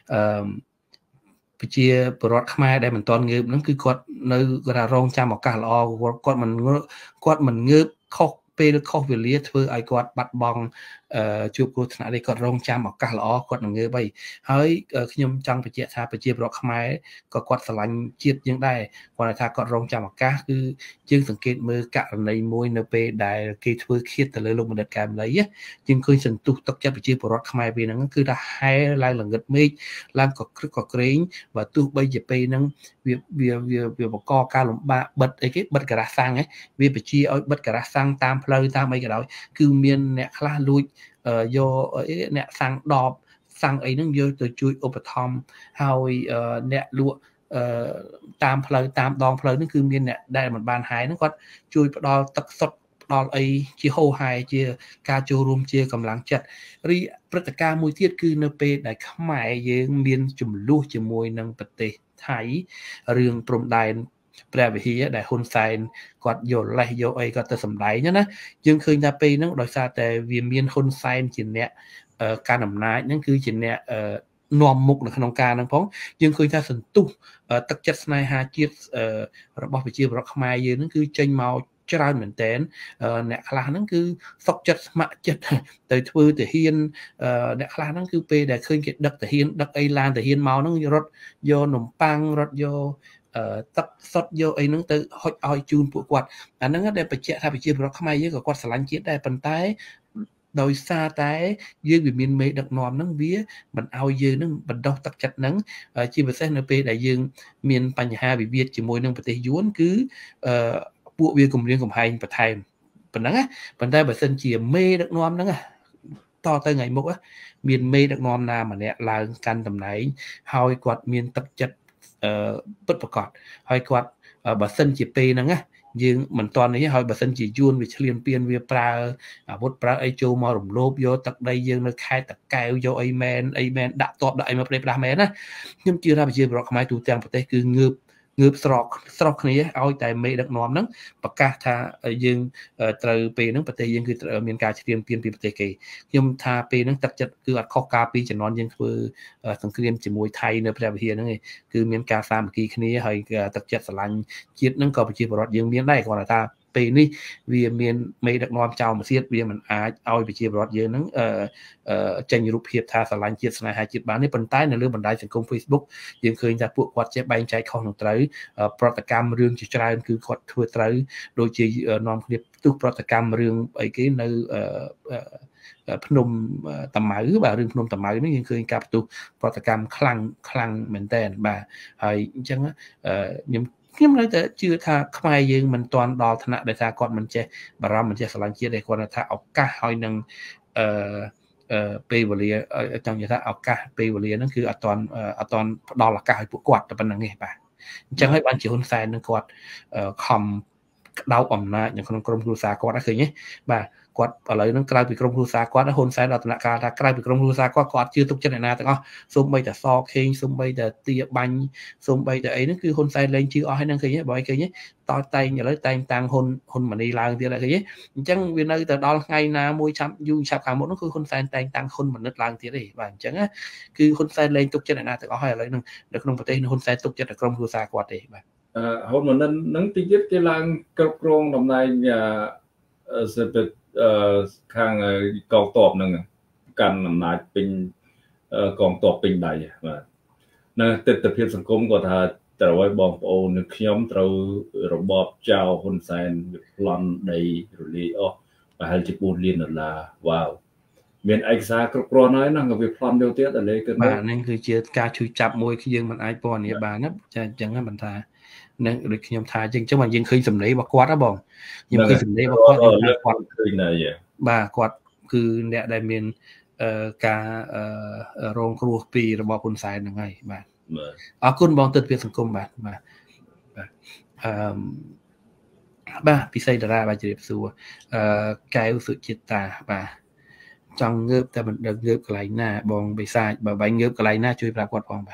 A: ប្រជាពលរដ្ឋខ្មែរដែលមិនទាន់ងើបហ្នឹងគឺគាត់នៅគាត់រងចាំឱកាសល្អគាត់មិនងើបខុសពេលខុសវេលាធ្វើឲ្យគាត់បាត់បង់ជួបគ្រោះថ្នាក់នេះគាត់រងចាំឱកាសល្អគាត់នឹងងើបហើយខ្ញុំចង់បញ្ជាក់ថាប្រជាពលរដ្ឋខ្មែរក៏គាត់ស្រឡាញ់ជាតិយើងដែរគាត់ថាគាត់រងចាំឱកាសគឺយើងសង្កេតមើលករណីមួយនៅពេលដែលគេធ្វើឃាតទៅលើលោកបណ្ឌិតកែមលីយើងឃើញសន្ទុះទឹកចិត្តប្រជាពលរដ្ឋខ្មែរពេលហ្នឹងគឺថាហែឡើងល្ងឹតមេឃឡើងក៏ក្រឹកក៏ក្រែងបើទោះបីជាពេលហ្នឹងវាបកការលំបាកបិទអីគេបិទការ៉ាសាំងវាបជាឲ្យបិទការ៉ាសាំងតាមផ្លូវតាមអីក៏ដោយគឺមានអ្នកខ្លះលួចយកអ្នកសាំងដបសាំងអីហ្នឹងយកទៅជួយឧបត្ថម្ភហើយអ្នកលក់តាមផ្លូវតាមដងផ្លូវហ្នឹងគឺមានអ្នកដែលមិនបានហាយហ្នឹងគាត់ជួយផ្ដល់ទឹកសុទ្ធផ្ដល់អីជាហូហាយជាការចូលរួមជាកម្លាំងចិត្តរីព្រឹត្តិការណ៍មួយទៀតគឺនៅពេលដែលខ្មែរយើងមានចំនួនជាមួយនឹងប្រទេសថៃរឿងព្រំដែនព្រះវិហារដែលហ៊ុនសែនគាត់យកលេសយកអីគាត់ទៅសម្ដែងណាយើងឃើញថាពេលហ្នឹងដោយសារតែវាមានហ៊ុនសែនជាអ្នកកាន់អំណាចហ្នឹងគឺជាអ្នកនាំមុខនៅក្នុងការហ្នឹងផងយើងឃើញថាសន្ទុះទឹកចិត្តស្នេហាជាតិរបស់ប្រជាពលរដ្ឋខ្មែរយើងហ្នឹងគឺចេញមកច្រើនមែនតើអ្នកខ្លះហ្នឹងគឺសុកចិត្តស្ម័គ្រចិត្តទៅធ្វើទាហានអ្នកខ្លះហ្នឹងគឺពេលដែលឃើញគេដឹកទាហានដឹកអីឡានទាហានមកហ្នឹងរត់យកនំប៉័ងរត់យកទឹកសុទ្ធយកអីហ្នឹងទៅហុចឲ្យជូនពួកគាត់អាហ្នឹងដែលបញ្ជាក់ថាប្រជាពលរដ្ឋខ្មែរយើងក៏គាត់ស្រឡាញ់ជាតិដែរប៉ុន្តែដោយសារតែយើងវាមានមេដឹកនាំហ្នឹងវាមិនឲ្យយើងហ្នឹងបណ្ដោះទឹកចិត្តហ្នឹងជាពិសេសនៅពេលដែលយើងមានបញ្ហាវិវាទជាមួយនឹងប្រទេសយួនគឺពួកវាគម្រាមកំហែងបន្ថែមប៉ុណ្ណឹងណាប៉ុន្តែបើសិនជាមេដឹកនាំហ្នឹងតទៅថ្ងៃមុខមានមេដឹកនាំណាម្នាក់ឡើងកាន់តំណែងហើយគាត់មានទឹកចិត្តពិតប្រាកដហើយគាត់បើសិនជាពេលហ្នឹងណាយើងមិនតន់នេះហើយបើសិនជាយួនវាឈ្លានពានវាប្រើអាវុធប្រើអីចូលមករំលោភយកទឹកដីយើងនៅខេត្តតាកែវយកអីមែនដាក់តបដាក់អីមកប្រេះផ្ដាស់មែនណាខ្ញុំជឿថាប្រជាពលរដ្ឋខ្មែរទូទាំងប្រទេសគឺងើបស្រកគ្នាឲ្យតែមេដឹកនាំហ្នឹងប្រកាសថាយើងត្រូវពេលហ្នឹងប្រទេសយើងគឺត្រូវមានការឈ្លានពានពីប្រទេសគេខ្ញុំថាពេលហ្នឹងទឹកចិត្តគឺអត់ខុសការពីជំនាន់យើងធ្វើសង្គ្រាមជាមួយថៃនៅព្រះវិហារហ្នឹងឯងគឺមានការសាមគ្គីគ្នាហើយទឹកចិត្តស្រឡាញ់ជាតិហ្នឹងក៏ប្រជាពលរដ្ឋយើងមានដែរគាត់ថាពេលនេះវាមានមេដឹកនាំចៅមកទៀតវាមិនអាចឲ្យប្រជាពលរដ្ឋយើងហ្នឹងចេញរូបភាពថាស្រឡាញ់ជាតិស្នេហាជាតិបានទេប៉ុន្តែនៅលើបណ្ដាញសង្គម Facebook យើងឃើញថាពួកគាត់ចេះបែងចែកខុសនឹងត្រូវប្រតិកម្មរឿងជាច្រើនគឺគាត់ធ្វើត្រូវដូចជានាំគ្នាផ្ទុះប្រតិកម្មរឿងអីគេនៅភ្នំតាម៉ៅបាទរឿងភ្នំតាម៉ៅនេះយើងឃើញការផ្ទុះប្រតិកម្មខ្លាំងមែនតើបាទហើយអញ្ចឹងខ្ញុំនៅតែជឿថាខ្មែរយើងមិនទាន់ដល់ថ្នាក់ដែលថាគាត់មិនចេះបារម្ភមិនចេះស្រឡាញ់ជាតិទេគាត់ថាឱកាសឲ្យនឹងពេលវេលាចង់និយាយថាឱកាសពេលវេលាហ្នឹងគឺអត់ទាន់ផ្ដល់ឱកាសឲ្យពួកគាត់តែប៉ុណ្្នឹងទេបាទ chẳng hay ban chỉ hôn sai nó quạt khom đau ẩm na những con crom sa quạt đã khởi nhé và quạt ở lấy nó cài bị crom sa quạt đã hôn sai là tận cả cài bị crom sa quạt chưa tục chân này na tận xung bây giờ so khen xung bây giờ tia banh xung bây giờ ấy nó cứ hôn sai lên chưa hay năng khởi nhé bởi khởi nhé to tay nhờ lấy tay tăng hôn mà đi lang thì lại khởi nhé chẳng vì nơi từ đó ngày na môi chăm du sạp cả một nó cứ hôn sai tay tăng hôn mà nứt lang thì đấy và chẳng á cứ hôn sai lên tục chân này na tận hay lấy nó được không phải hôn sai tục chân là crom sa quạt đấy và
B: hôm mà nâng tí tiết cái lang cột rong năm nay nhà sẽ bị khang cầu tọp nè cần nằm lại pin còn tọp pin đầy mà nè tập hiệnสังคมก็ถ้าแต่ไว้บอกโอ้นึกย้อมเราระบอบเจ้าคนแสนพลันในรุลีอ๋อไปให้จีบูเรียนนั่นละว้าวเมียนไอ้ซากรอน้อยนั่งกับพลันเดียวเตี้ยแต่เลยกัน
A: บ้านนั่นคือเชื่อการช่วยจับมวยคือยังมันไอ้ปอนเนี่ยบ้านนะจะจังให้มันทานั่นหรือขยมทาจังมันยังเคยสำเร็จบักวัดนะบ่ยังเคยสำเร็จบักวัดยังวัด
B: คือไหน
A: บ้ากวัดคือเนี่ยได้เมียนการโรงครัวปีระบบคนสายยังไงบ้านคุณบองตื่นเพียงสังคมบ้านบ้าพิเศษดาราบ้าจะเรียบสัวกายอุสุจิตตาบ้าจังเงือบแต่มันเงือบกระไรหน้าบองไปซาบ่ใบเงือบกระไรหน้าช่วยปรากฏบองบ้า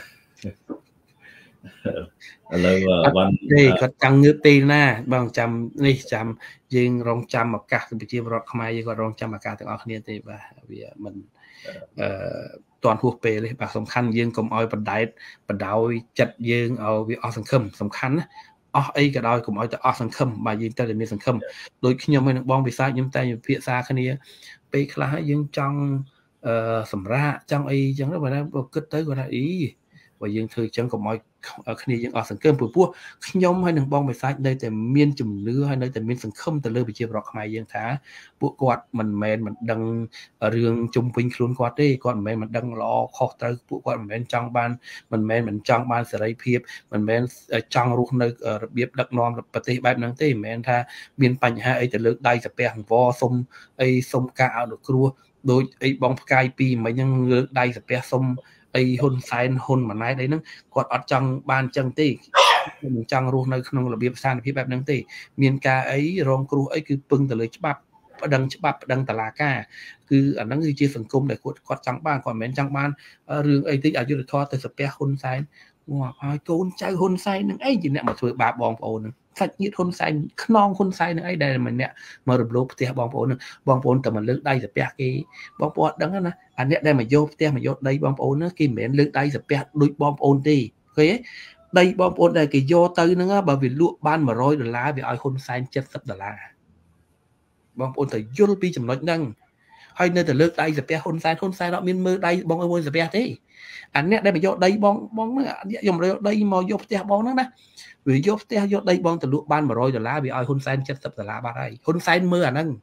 B: เลยวัน
A: นี่ก็จังเงือบตีหน้าบางจำนี่จำยิงรองจำอากาศไปจีบรถขมายยิงก็รองจำอากาศต่างออกเนี่ยตีบ้าเวียมันตอนพวกเปรเลยบางสำคัญยิงกลมอ้อยปัดได้ปัดดาวจัดยิงเอาวิออสังคมสำคัญนะอ๋อไอ้กระดอยกลมอ้อยแต่ออสังคมมายิงแต่มีสังคมโดยขยมไม่นึกบองไปซ้ายยิ้มแต่ยิ้มเพียซาคันนี้ไปคล้ายยิงจังสำราจังไอ้จังแล้วแบบนั้นก็เตยก็ได้อีว่ายิงคือจังกลมอ้อยคันนี้ยังออสังคมพวกขยมให้หนึ่งบองไปซ้ายได้แต่เมียนจุ่มเนื้อให้ได้แต่เมียนสังคมแต่เลือกไปเชียบรอกขมายยิงท้าพวกกอดมันแมนมันดังเรื่องจุ่มพิงคลุนกอดได้กอดแมนมันดังล้อคอเตยพวกกอดมันแมนจังบ้านมันแมนมันจังบ้านเสรีเพียบมันแมนจังรูในระเบียบดักนอมปฏิบัตินั่งเต้แมนท้าเมียนปัญหาไอ้แต่เลือกได้จะแปลงวอสมไอ้สมกาเอาดอกครัวโดยไอ้บองกายปีมันยังเลือกได้จะแปลงสมไอ้หุ่นสายหุ่นมันไหนได้นั่งกอดอัดจังบ้านจังตีมันจังรูในขนมระเบียบสารพิแบบนั่งตีเมียนกาไอ้รองครูไอ้คือปึงแต่เลยฉบับดังฉบับดังตลาก้าคืออันนั้นคือเชื่อสังคมแต่กอดจังบ้านกอดแม่นจังบ้านเรื่องไอ้ที่อายุทอแต่สเปะหุ่นสายว่าพายโกนใจหุ่นสายนั่งไอ้จีเนี่ยมาช่วยบาบองโอนสัตว์ยึดหุ่นสายขนองหุ่นสายนั่งไอ้ได้มันเนี่ยมาระบบเตี้ยบองโอนบองโอนแต่มันเลือกได้สเปะกี่บองโอนดังนั้นนะอันเนี้ยได้มาโยบเตี้ยมาโยบได้บองโอนนะกี่เหม็นเลือกได้สเปะลุยบองโอนตีเคยđây bom ôn đây cái vô tới nữa bởi vì lụa ban mà rồi $100 vì ai hôn sai $70 bom ôn tới vô pi chấm nói năng hay nơi từ lược đây giờ pe hôn sai đó miên mơ đây bom ôn giờ pe thế anh nè đây mà vô đây bom nó dùng đây mà vô te bom nó nè vì vô te vô đây bom từ lụa ban mà rồi $100 vì ai hôn sai $70 ba đây hôn sai mơ à năng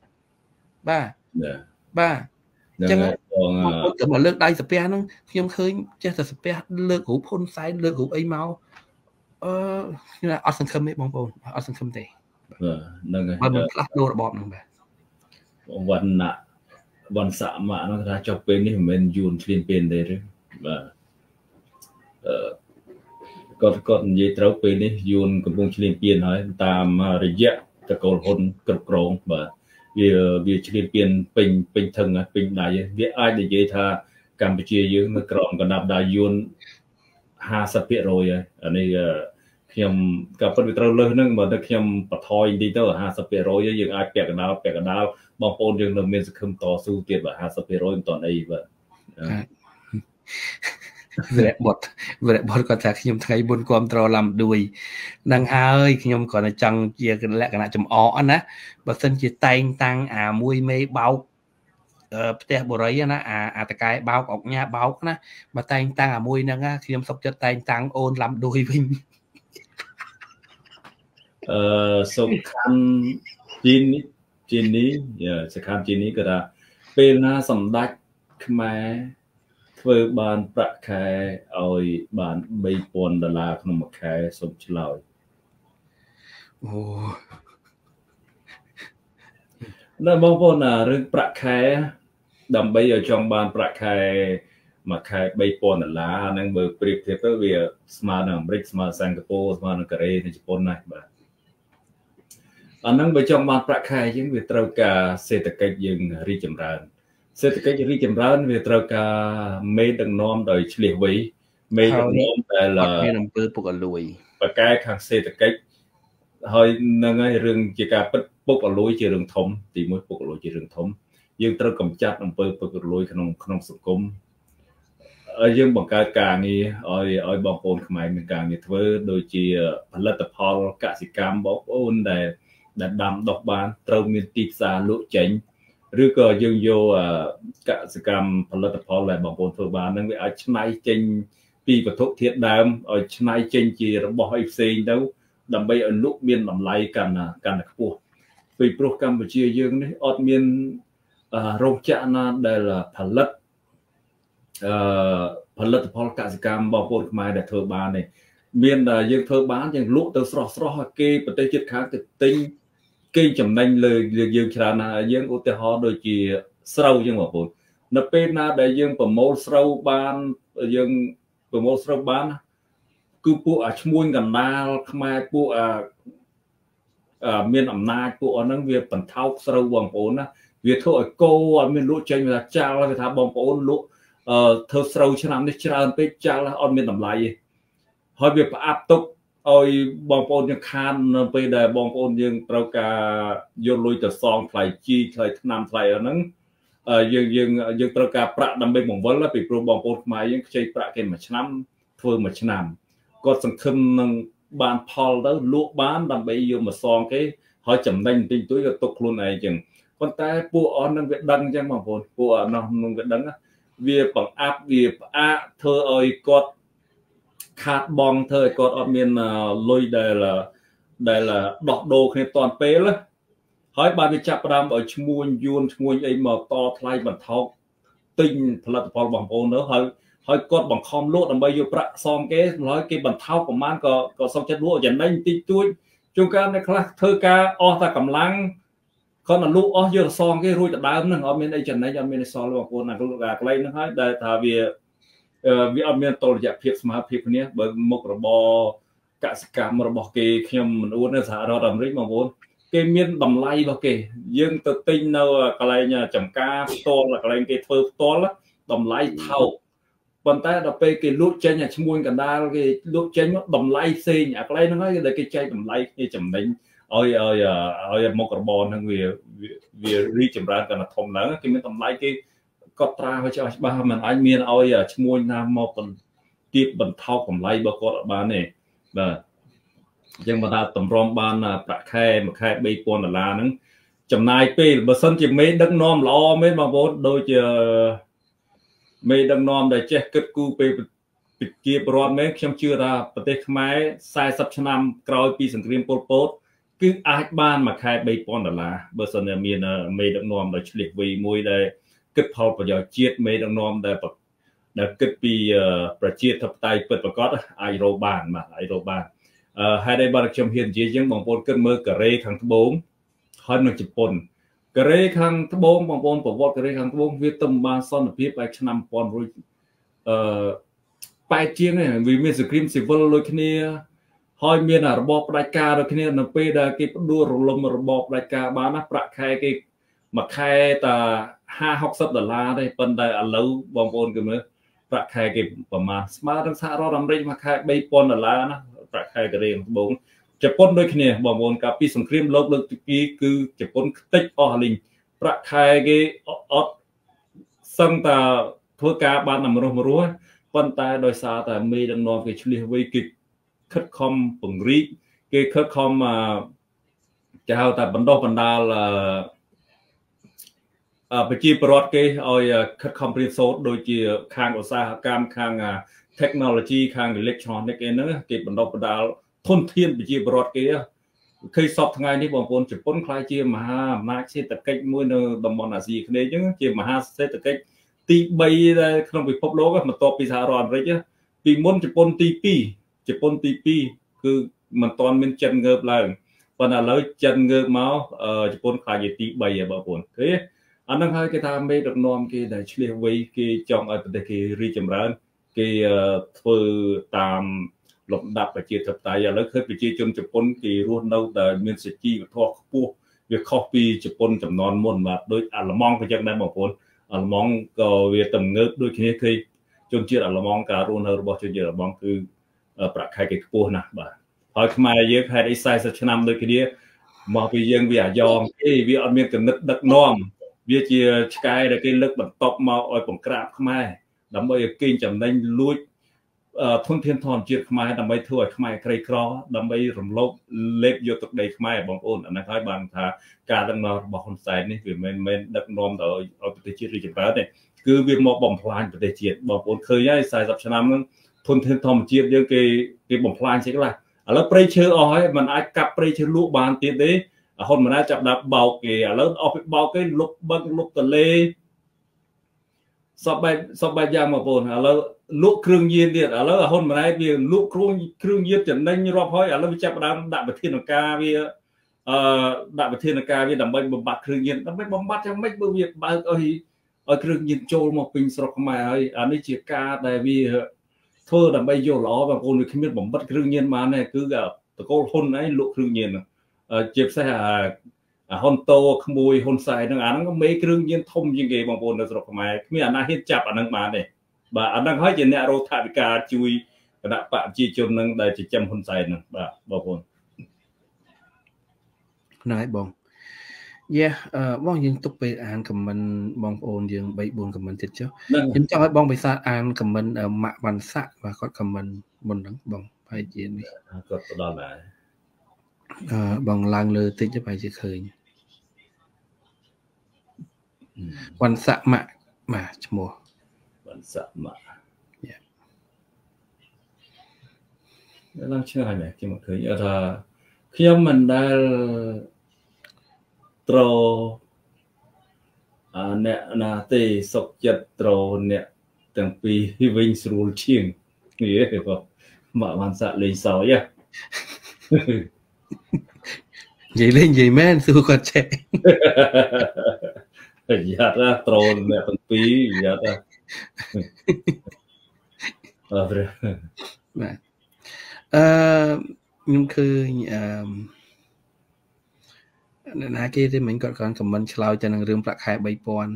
A: ba chẳng còn mà lược đây giờ pe nó không khơi chắc là pe lược hụp hôn sai lược hụp ấy mau như là ở sân khâm ấy bóng bồn ở sân khâm thì
B: mình
A: lắc đô là bọt nè
B: วันสามะนะถ้าจบเป็นนี่มันยูนเปลี่ยนเป็นได้หรือก็ยี่เท่าเป็นนี่ยูนกับวงเปลี่ยนเปลี่ยนหน่อยตามระยะตะโกนคนกระโปรงแบบวิเปลี่ยนเปลี่ยนเป็นถึงเป็นไหนวิไอเดียถ้ากัมพูชียืนกรองกับนับได้ยูน50%rồiอันนี้ខ្ញុំกับปฏิบัติเรื่องนึงเหมือนที่ខ្ញុំปะทอยดีเตอร์50%យើងអាចពាក់កណ្ដាលបងប្អូនយើងនៅមានសង្ឃឹមតស៊ូទៀតបាទ50%មិនតន់អីបាទ
A: វរៈបុត្រគាត់ថាខ្ញុំថ្ងៃបុណ្យគាំទ្រឡាំដួយនឹងហើយខ្ញុំគ្រាន់តែចង់ជាលក្ខណៈចំអកណាបើសិនជាតែងតាំងអាមួយមេបោកផ្ទះបុរីណាអាតកែបោកអុកញ៉ាបោកណាបើតែងតាំងអាមួយហ្នឹងខ្ញុំសុខចិត្តតែងតាំងអូនឡាំដួយវិញ
B: សុខានជីនីសុខានជីនីក៏ថាពេលណាសម្ដេចខ្មែរធ្វើបានប្រាក់ខែឲ្យបាន$3,000ក្នុងមួយខែសូមឆ្លើយ
A: អូ
B: នៅបងប្អូនរឿងប្រាក់ខែដើម្បីឲ្យចង់បានប្រាក់ខែ mà khai bay pon là năng bờ priệp thiệp tới vì smart năng brick smart Singapore smart năng Korea thì Japan này bà năng bờ trong ban bạc khai những việc trâu cả xe tải cách dừng ri chậm rãi xe tải cách ri chậm rãi việc trâu cả mấy đằng nom đời chìa vĩ mấy đằng nom tại là
A: làm bơ bục ở lùi
B: và cái khác xe tải cách hơi ngay rừng chỉ cả bốc ở lối chỉ rừng thống thì mới bốc ở lối chỉ rừng thống dương trâu cầm chặt làm bơ bốc ở lối không sụp cúng dương bằng cái càng đi ở bằng cồn máy mình càng như thế đôi chỉផលិតផលកសិកម្មបងប្អូនដែលដាំដុះបានត្រូវមានទីផ្សារលក់ចេញឬក៏យើងយកកសិកម្មផលិតផលដែលបងប្អូនធ្វើបាននឹងវាអាចឆ្នៃចេញពីវត្ថុធាតុដើមឲ្យឆ្នៃចេញជារបស់អីផ្សេងទៅដើម្បីឲ្យលក់មានតម្លៃកាន់តែខ្ពស់ពីព្រោះកម្ពុជាយើងនេះអត់មានរោងចក្រណាដែលផលិតផលកសិកម្មបងប្អូនខ្មែរដែលធ្វើបាននេះមានយើងធ្វើបានយើងលក់ទៅស្រស់ឲ្យគេប្រទេសជិតខាងទៅទិញគេចំណេញលើយើងច្រើនណាស់យើងឧទាហរណ៍ដូចជាស្រូវចឹងបងប្អូននៅពេលណាដែលយើងប្រមូលស្រូវបានយើងប្រមូលស្រូវបានគឺពួកឈ្មួញកណ្ដាលខ្មែរពួកមានអំណាចពួកអស់ហ្នឹងវាបន្ថោកស្រូវបងប្អូនណាវាធ្វើឲ្យគោអត់មានលក់ចេញវាថាចាល់គេថាបងប្អូនលក់ធ្វើស្រូវឆ្នាំនេះច្រើនពេកចាល់អត់មានតម្លៃទេហើយវាផ្អាប់ទុកឲ្យបងប្អូនយើងខាននៅពេលដែលបងប្អូនយើងត្រូវការយកលុយទៅសងថ្លៃជីថ្លៃថ្នាំថ្លៃអស់ហ្នឹងយើងត្រូវការប្រាក់ដើម្បីបង្វិលពីព្រោះបងប្អូនខ្មែរយើងខ្ចីប្រាក់គេមួយឆ្នាំធ្វើមួយឆ្នាំគាត់សង្ឃឹមនឹងបានផលទៅលក់បានដើម្បីយកមកសងគេហើយចំណេញបន្តិចតួចក៏ទុកខ្លួនឯងចឹងប៉ុន្តែពួកអស់ហ្នឹងវាដឹងចឹងបងប្អូនពួកអស់ហ្នឹងវាដឹងវាបង្អាប់វាផ្អាកធ្វើឲ្យគាត់ខាតបងធ្វើឲ្យគាត់អត់មានលុយដែលដោះដូរគ្នាតាន់ពេលហើយបានវាចាប់ផ្ដើមឲ្យឈ្មួញយួនឈ្មួញអីមកតថ្លៃបន្ថោកទិញផលិតផលបងប្អូនទៅហើយគាត់បង្ខំលក់ដើម្បីយកប្រាក់សងគេហើយគេបន្ថោកប្រមាណក៏សុខចិត្តលក់ចំណេញតិចតួចជួនកាលអ្នកខ្លះធ្វើការអស់តែកម្លាំងគាត់ទៅលក់អស់យកសងគេរួចទៅដើមហ្នឹងអត់មានអីចំណេញអត់មានអីសល់បងប្អូនអាកន្លែងហ្នឹងហើយដែលថាវាអត់មានតុល្យភាពស្មើភាពគ្នាបើមុខរបរកសិកម្មរបស់គេខ្ញុំមិនអួតនៅសហរដ្ឋអាមេរិកបងប្អូនគេមានតម្លៃរបស់គេយើងទៅទិញនៅកន្លែងចំការផ្ទាល់កន្លែងគេធ្វើផ្ទាល់តម្លៃថោកប៉ុន្តែដល់ពេលគេលក់ចេញឈ្មួញកណ្ដាលគេលក់ចេញតម្លៃផ្សេងអាកន្លែងហ្នឹងហើយដែលគេចែកតម្លៃគ្នាចំណេញឲ្យមុខរបរហ្នឹងវារីកចម្រើនកាន់តែធំឡើងគេមានតម្លៃគេគាត់ត្រាឲ្យច្បាស់មិនអាចមានឲ្យឈ្មួញណាមកទាបបន្ថោកតម្លៃរបស់គាត់អត់បានទេបាទអញ្ចឹងបើថាតម្រាំបានប្រាក់ខែមួយខែ$3000ហ្នឹងចំណាយពេលបើសិនជាមេដឹកនាំល្អមែនបងប្អូនដូចជាមេដឹកនាំដែលចេះគិតគូរពេលប្រជាពលរដ្ឋមែនខ្ញុំជឿថាប្រទេសខ្មែរ40ឆ្នាំក្រោយពីសង្គ្រាមប៉ុលពតគឺអាចបានមួយខែ$3000បើសិនជាមានមេដឹកនាំដែលឆ្លៀសវៃមួយដែលគិតផលប្រយោជន៍ជាតិមេដឹកនាំដែលគិតពីប្រជាធិបតេយ្យពិតប្រាកដអាចរកបានបាទអាចរកបានហេតុអីបើខ្ញុំហ៊ាននិយាយចឹងបងប្អូនគិតមើលកូរ៉េខាងត្បូងហើយនៅជប៉ុនកូរ៉េខាងត្បូងបងប្អូនប្រវត្តិកូរ៉េខាងត្បូងវាទំបានសន្តិភាពឯឆ្នាំ1980ជាងវាមានសង្គ្រាមស៊ីវិលដូចគ្នាហើយមានរបបផ្ដាច់ការដូចគ្នានៅពេលដែលគេផ្ដួលរលំរបបផ្ដាច់ការបានណាប្រាក់ខែគេមួយខែតែ$50-$60ទេប៉ុន្តែឥឡូវបងប្អូនគេមើលប្រាក់ខែគេប្រមាណស្មើនឹងសហរដ្ឋអាមេរិកមួយខែ$3000ណាប្រាក់ខែកូរ៉េត្បូងជប៉ុនដូចគ្នាបងប្អូនកាលពីសង្គ្រាមលោកលើកទី2គឺជប៉ុនខ្ទេចអស់លីងប្រាក់ខែគេអត់សឹងតែធ្វើការបានតែមនុស្សម្រោះប៉ុន្តែដោយសារតែមេដឹកនាំគេឆ្លៀសវៃគេខិតខំពង្រីកគេខិតខំគេហៅថាបណ្ដុះបណ្ដាលប្រជាពលរដ្ឋគេឲ្យខិតខំរៀនសូត្រដូចជាខាងឧស្សាហកម្មខាង technology ខាង electronic អីហ្នឹងគេបណ្ដុះបណ្ដាលធនធានប្រជាពលរដ្ឋគេឃើញសពថ្ងៃនេះបងប្អូនជប៉ុនខ្លាយជាមហាអំណាចសេដ្ឋកិច្ចមួយនៅតំបន់អាស៊ីអាគ្នេយ៍អញ្ចឹងជាមហាសេដ្ឋកិច្ចទី3ដែលក្នុងពិភពលោកបន្ទាប់ពីសហរដ្ឋអាមេរិកពីមុនជប៉ុនទី2គឺមិនទាន់មានចិនងើបឡើងប៉ុន្តែឥឡូវចិនងើបមកជប៉ុនខ្លាយជាទី3ហើយបងប្អូនឃើញ anh đang hơi cái tham mê được nom cái để chia với cái trong ở đây cái ri chấm rán cái thưa tam lục đạp và chia thập tài giờ lớn hơn cái chia trong chụp pôn cái luôn đâu tại miền sài chi và thọ pu việc copy chụp pôn chấm non môn mà đôi mong cái chân này bảo pôn mong có việc tầm ngớp đôi khi chôn chia mong cả luôn hơn bao nhiêu giờ mong cứ bạc hai cái pu nè bà hỏi mai giờ hai cái size cho năm đôi cái đĩa mà bây giờ vì dòng cái vì ở miền cần đất non vì chia cái là cái lực bật tóc màu ở bằng crap mai đâm bây kinh chậm nên lui thôn thiên thòn chuyện mai đâm bây thua mai cây cỏ đâm bây rầm lốc lép vô tục đầy mai bằng ôn anh nói bằng thà cả đằng nào bằng con sai này vì mình đất non rồi ở cái chuyện gì đó này cứ việc một bồng plan về chuyện bằng ôn khơi nhá sai dập cho năm thôn thiên thòn chuyện như cái bồng plan sẽ là ở lớp pressure ấy mình ai cặp pressure lũ bàn tiền đấy hôm mà đã chạm đạp bầu kìa lớp bầu cái lúc băng lúc tờ lê sau bài giang mà bồn ở lớp lúc krương nhiên điện ở lớp hôm mà đã vì lúc krương nhiên trở nên như rộp hỏi ở lớp chạm đạp bật thiên ca vì đạp bật thiên ca vì đầm bay bầm bát krương nhiên đầm bay bầm bát trong mấy bữa việc ba ở krương nhiên trôi một pin sọc mày ấy anh ấy chỉ ca tại vì thưa đầm bay vô ló và con không biết bầm bát krương nhiên mà này cứ gặp cô hôn ấy lúc krương nhiên chụp xe hôn tô mùi hôn xài năng án có mấy cái nhiên thông như vậy bằng bồn được rồi mà mấy anh hiện chập anh đang mà này bà anh đang hỏi chuyện này rồi thà cả chui đã bạn chi chôn năng đại chỉ chăm hôn xài nè bà bảo bồn
A: nói bông bong dương tục về an comment bong ôn dương bảy buồn comment thiệt chứ nhưng cho hết bong bị sa an comment ở mạng văn sát và có comment buồn đắng bong phải chuyện đi
B: có đó là
A: bằng lang lơ tích cho bài chỉ khởi quan sát mạng mà mùa
B: quan sát mạng đang chơi này khi mà khởi là khi mình đã trâu nè là tê sọc chật trâu nè từng pi vinh sưu chiêng nghĩa hiểu không mà quan sát lấy sáu nhá
A: vậy lên vậy men sư con trẻ
B: dạ ra trồn mẹ phần phí dạ ra
A: nhưngคือណាគេទេមិញគាត់គាត់ខមមិនឆ្លើយទៅនឹងរឿងប្រាក់ខែ 3000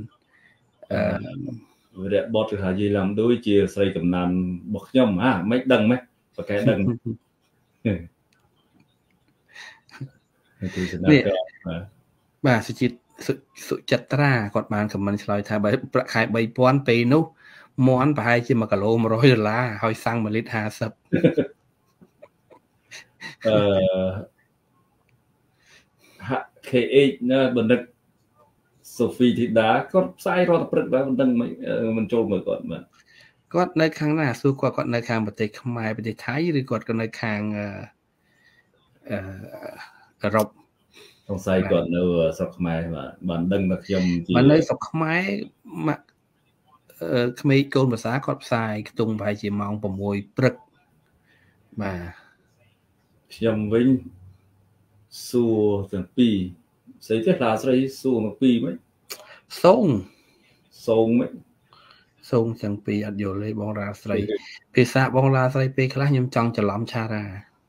B: វាបត់ទៅថានិយាយឡើងដូចជាស្រីកំណានរបស់ខ្ញុំមិនដឹងម៉េចប្រកែដឹងបាទសុ
A: ចិត្តសុចិត្តត្រាគាត់បានខមមិនឆ្លើយថាបើប្រាក់ខែ 3000 ពេលនោះមន់ប្រហែលជា1គីឡូ$100ហើយសាំង1លីត្រ 50
B: KH ណាបណ្ឌិតសូហ្វីធីតាគាត់ផ្សាយរាល់ព្រឹកដែរមិនដឹងមិនចូលមើល
A: គាត់នៅខាងណាសួរគាត់នៅខាងប្រទេសខ្មែរប្រទេសថៃឬគាត់ក៏នៅខាងអឺរ៉ុប
B: សង្ស័យគាត់នៅស្រុកខ្មែរបានដឹងថាខ្ញុំ
A: ជានៅស្រុកខ្មែរក្មេងកូនភាសាគាត់ផ្សាយខ្ទង់ប្រហែលជាម៉ោង6ព្រឹកបាទ
B: ខ្ញុំវិញសួរទាំងពីរស្អីទេឡាស្រីសួរទាំងពីរមិន
A: សូង
B: មិន
A: សូងទាំងពីរអត់យល់ទេបងរាស្រីភាសាបងរាស្រីពេលខ្លះខ្ញុំចង់ច្រឡំឆារា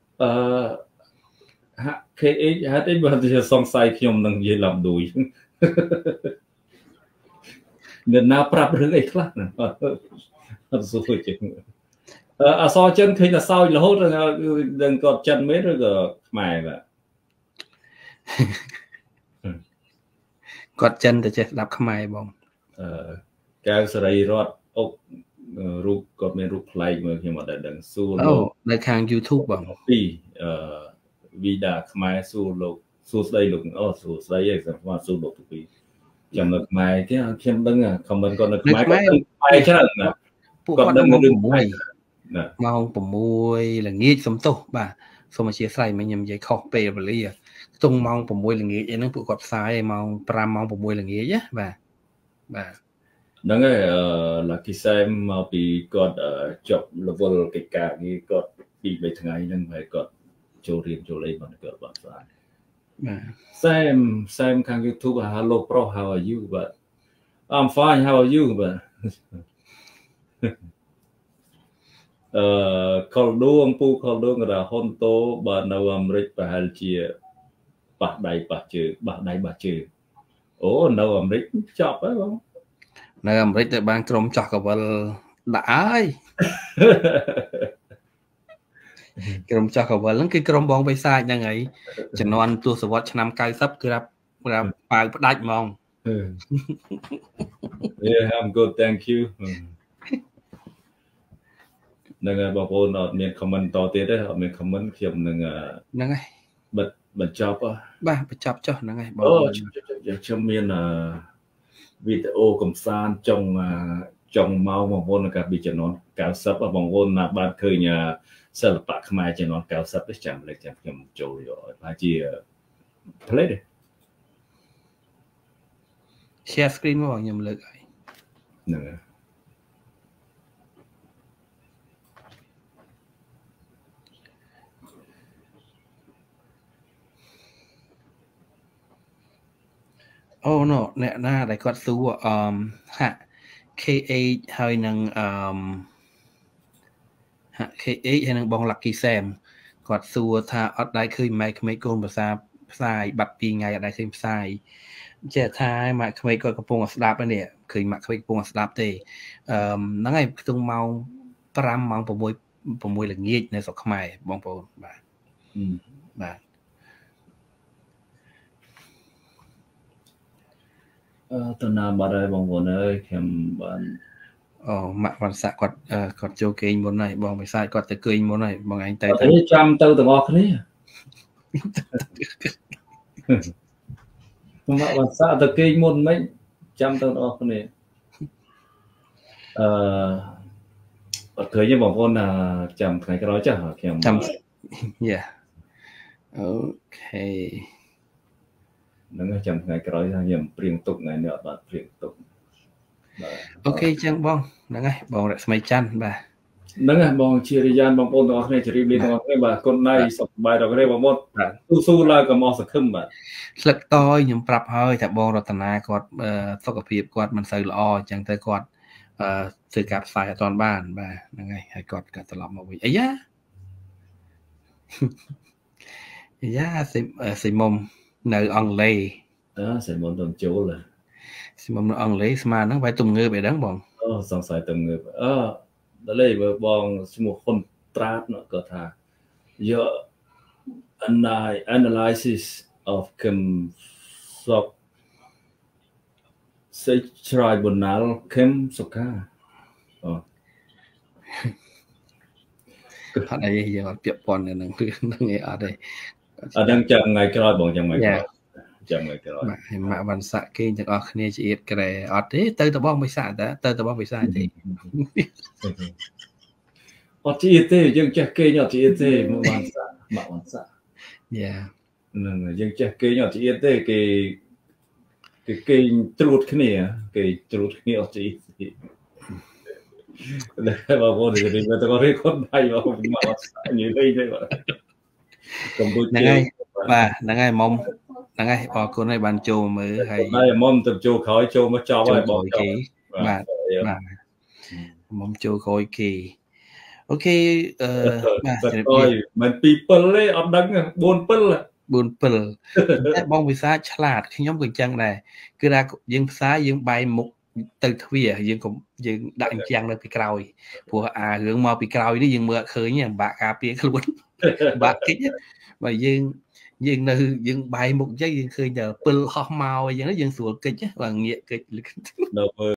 B: ហាក់ KH ហេតុអីបើទៅសង្ស័យខ្ញុំនឹងនិយាយឡំដួយអ្នកណាប្រាប់រឿងអីខ្លះអត់សួរជិះអសចិនឃើញតែសោយរហូតនឹងគាត់ចិនមែនឬក៏ខ្មែរបាទ
A: គាត់ចិនតែចេះស្ដាប់ខ្មែរបង
B: កៅសេរីរតអុករូបគាត់មានរូបប្លែកមើលខ្ញុំអត់ដឹងសួរ
A: លោកនៅខាង YouTube បង
B: ពីវីដាខ្មែរសួរលោកសួរស្ដីលោកសួរស្ដីឯងសម្រាប់សួរលោកទី2ចាំនៅខ្មែរគេខ្ញុំដឹងខមមិនគាត់នៅខ្មែរខ្មែរច្រើនណា
A: ពួកគាត់ដឹងរឿង6ម៉ោង6ល្ងាចសំទោសបាទសូមអធិស្ឋានមិញខ្ញុំនិយាយខុសពេលវេលាខ្ទង់ម៉ោង6ល្ងាចអីហ្នឹងពួកគាត់ផ្សាយឲ្យម៉ោង5ម៉ោង6ល្ងាចណាបាទ
B: ហ្នឹងហើយLucky Sam មកពីគាត់ចប់ level កិច្ចការងារគាត់2-3ថ្ងៃហ្នឹងហើយគាត់ចូលរៀនចូលអីមកគាត់បានផ្សាយបាទ Sam ខាង YouTube Hello Pro how are you បាទ I'm fine. How are you? But ខលដួងពូខលដួងរហុនតូបើនៅអាមេរិកប្រហែលជាប៉ះដៃប៉ះជើងបាក់ដៃបាក់ជើងអូនៅអាមេរិកចប់ហើយបង
A: នៅអាមេរិកទៅបានក្រុមចោះកវិលដាក់ហើយក្រុមចោះកវិលហ្នឹងគឺក្រុមបងបិសាចហ្នឹងហើយជំនាន់ទសវត្សរ៍ឆ្នាំ90គឺរាប់ប៉ាវផ្ដាច់ហ្មង
B: Yeah I'm good thank you នឹងបងប្អូនអត់មាន comment តទៀតទេអត់មាន comment ខ្ញុំនឹង
A: ហ្នឹងហើយ
B: បញ្ចប់
A: បាទបញ្ចប់ចុះហ្នឹងហើយបង
B: ខ្ញុំមានវីដេអូកំសាន្តចុងម៉ោងបងប្អូនកាលពីជំនាន់90បងប្អូនណាបានឃើញសិល្បៈខ្មែរជំនាន់90ទេចាំលេខចាំខ្ញុំចូលយកថាជា play ទេ
A: share screen មកខ្ញុំលើកហើយ
B: ហ្នឹងហើយ
A: អូណូអ្នកណាដែលគាត់សួរហាក់ KH ហើយនឹងហាក់ KH ហើយនឹងបង Lucky Sam គាត់សួរថាអត់ដែរឃើញម៉ែក្មេងកូនភាសាផ្សាយបាត់2ថ្ងៃអត់ដែរឃើញផ្សាយចេះថាម៉ាក់ក្មេងគាត់កំពុងស្ដាប់នេះឃើញម៉ាក់ក្មេងកំពុងស្ដាប់ទេហ្នឹងហើយខ្ទង់ម៉ោង5ម៉ោង6ល្ងាចនៅស្រុកខ្មែរបងប្អូនបាទ
B: តើណាបាត់ហើយបងប្អូនអើយខ្ញុំបាន
A: អូម៉ាក់វណ្ណស័កគាត់ចូលគេងមុនហើយបងបិសាចគាត់ទៅគេងមុនហើយបងឯងទៅ
B: ចាំទៅទាំងអស់គ្នាម៉ាក់វណ្ណស័កទៅគេងមុនមិនចាំទៅទាំងអស់គ្នាអត់ឃើញទេបងប្អូនចាំថ្ងៃក្រោយចាស់ខ្ញុំ
A: ចាំយ៉ាអូខេ
B: ហ្នឹងចាំថ្ងៃក្រោយខ្ញុំព្រៀងទុកថ្ងៃនេះអត់បានព្រៀងទុក
A: អូខេចឹងបងហ្នឹងហើយបងរស្មីច័ន្ទបាទ
B: ហ្នឹងហើយបងជារិយានបងប្អូនទាំងអស់គ្នាជម្រាបលាទាំងអស់គ្នាបាទគុណដៃសុខសប្បាយដល់គ្នាបងប្អូនស៊ូឡើងកុំអស់សង្ឃឹមបាទ
A: ស្លឹកតយខ្ញុំប្រាប់ហើយថាបងរតនាគាត់សុខភាពគាត់មិនសូវល្អអញ្ចឹងទៅគាត់ធ្វើការផ្សាយអត់ទាន់បានបាទហ្នឹងហើយគាត់ត្រឡប់មកវិញអាយ៉ាស៊ីមុំនៅអង់គ្លេស
B: ស៊ីមុំទៅចូល
A: ស៊ីមុំនៅអង់គ្លេសស្មានហ្នឹងវាយទំងើបឯដឹងបង
B: សង្ស័យទំងើបដល់លេបើបងឈ្មោះហ៊ុនត្រាតគាត់ថា your analysis of Sok Tribunal Kim Soka
A: អត់អីយើងអត់ពាក់ព័ន្ធនឹងហ្នឹងឯងអត់ទេ
B: អត់ដឹងចាំថ្ងៃក្រោយបងចាំថ្ងៃក្រោយចាំថ្ងៃក្រោយ
A: ហើយម៉ាក់វណ្ណស័កគេទាំងអស់គ្នាជាអៀតក្រែអត់ទេទៅតបងបិសាទៅតបងបិសាទេ
B: អត់ជាទេយើងចេះគេអត់ជាទេម៉ាក់វណ្ណស័ក
A: យ៉ា
B: ហ្នឹងយើងចេះគេអត់ជាទេគេត្រួតគ្នាគេត្រួតគ្នាអត់ជាតែបងប្អូននិយាយទៅគាត់គាត់ដៃមកមកនិយាយទេបាទកំពុង
A: ហ្នឹងហើយបាទហ្នឹងហើយមុំហ្នឹងហើយអរគុណហើយបានចូលមើលហើយ
B: មុំទៅចូលក្រោយចូលមកចប់ហើយបង
A: គេបាទមុំចូលក្រោយគេអូខេ
B: បាទមិន2 ទេអត់ដឹង4
A: តែបងវិសាឆ្លាតខ្ញុំក៏អញ្ចឹងដែរគឺថាយើងផ្សាយយើងបែរមុខទៅទ្វារយើងដាក់អញ្ចឹងនៅពីក្រោយព្រោះរឿងមកពីក្រោយនេះយើងមើលអត់ឃើញទេបាក់ការពារខ្លួនបាក់កិច្ចបើយើងនៅយើងបែរមុខអញ្ចឹងយើងឃើញតែពិលហោះមកអញ្ចឹងយើងស្រួលកិច្ចបើងាកកិច្ច
B: នៅ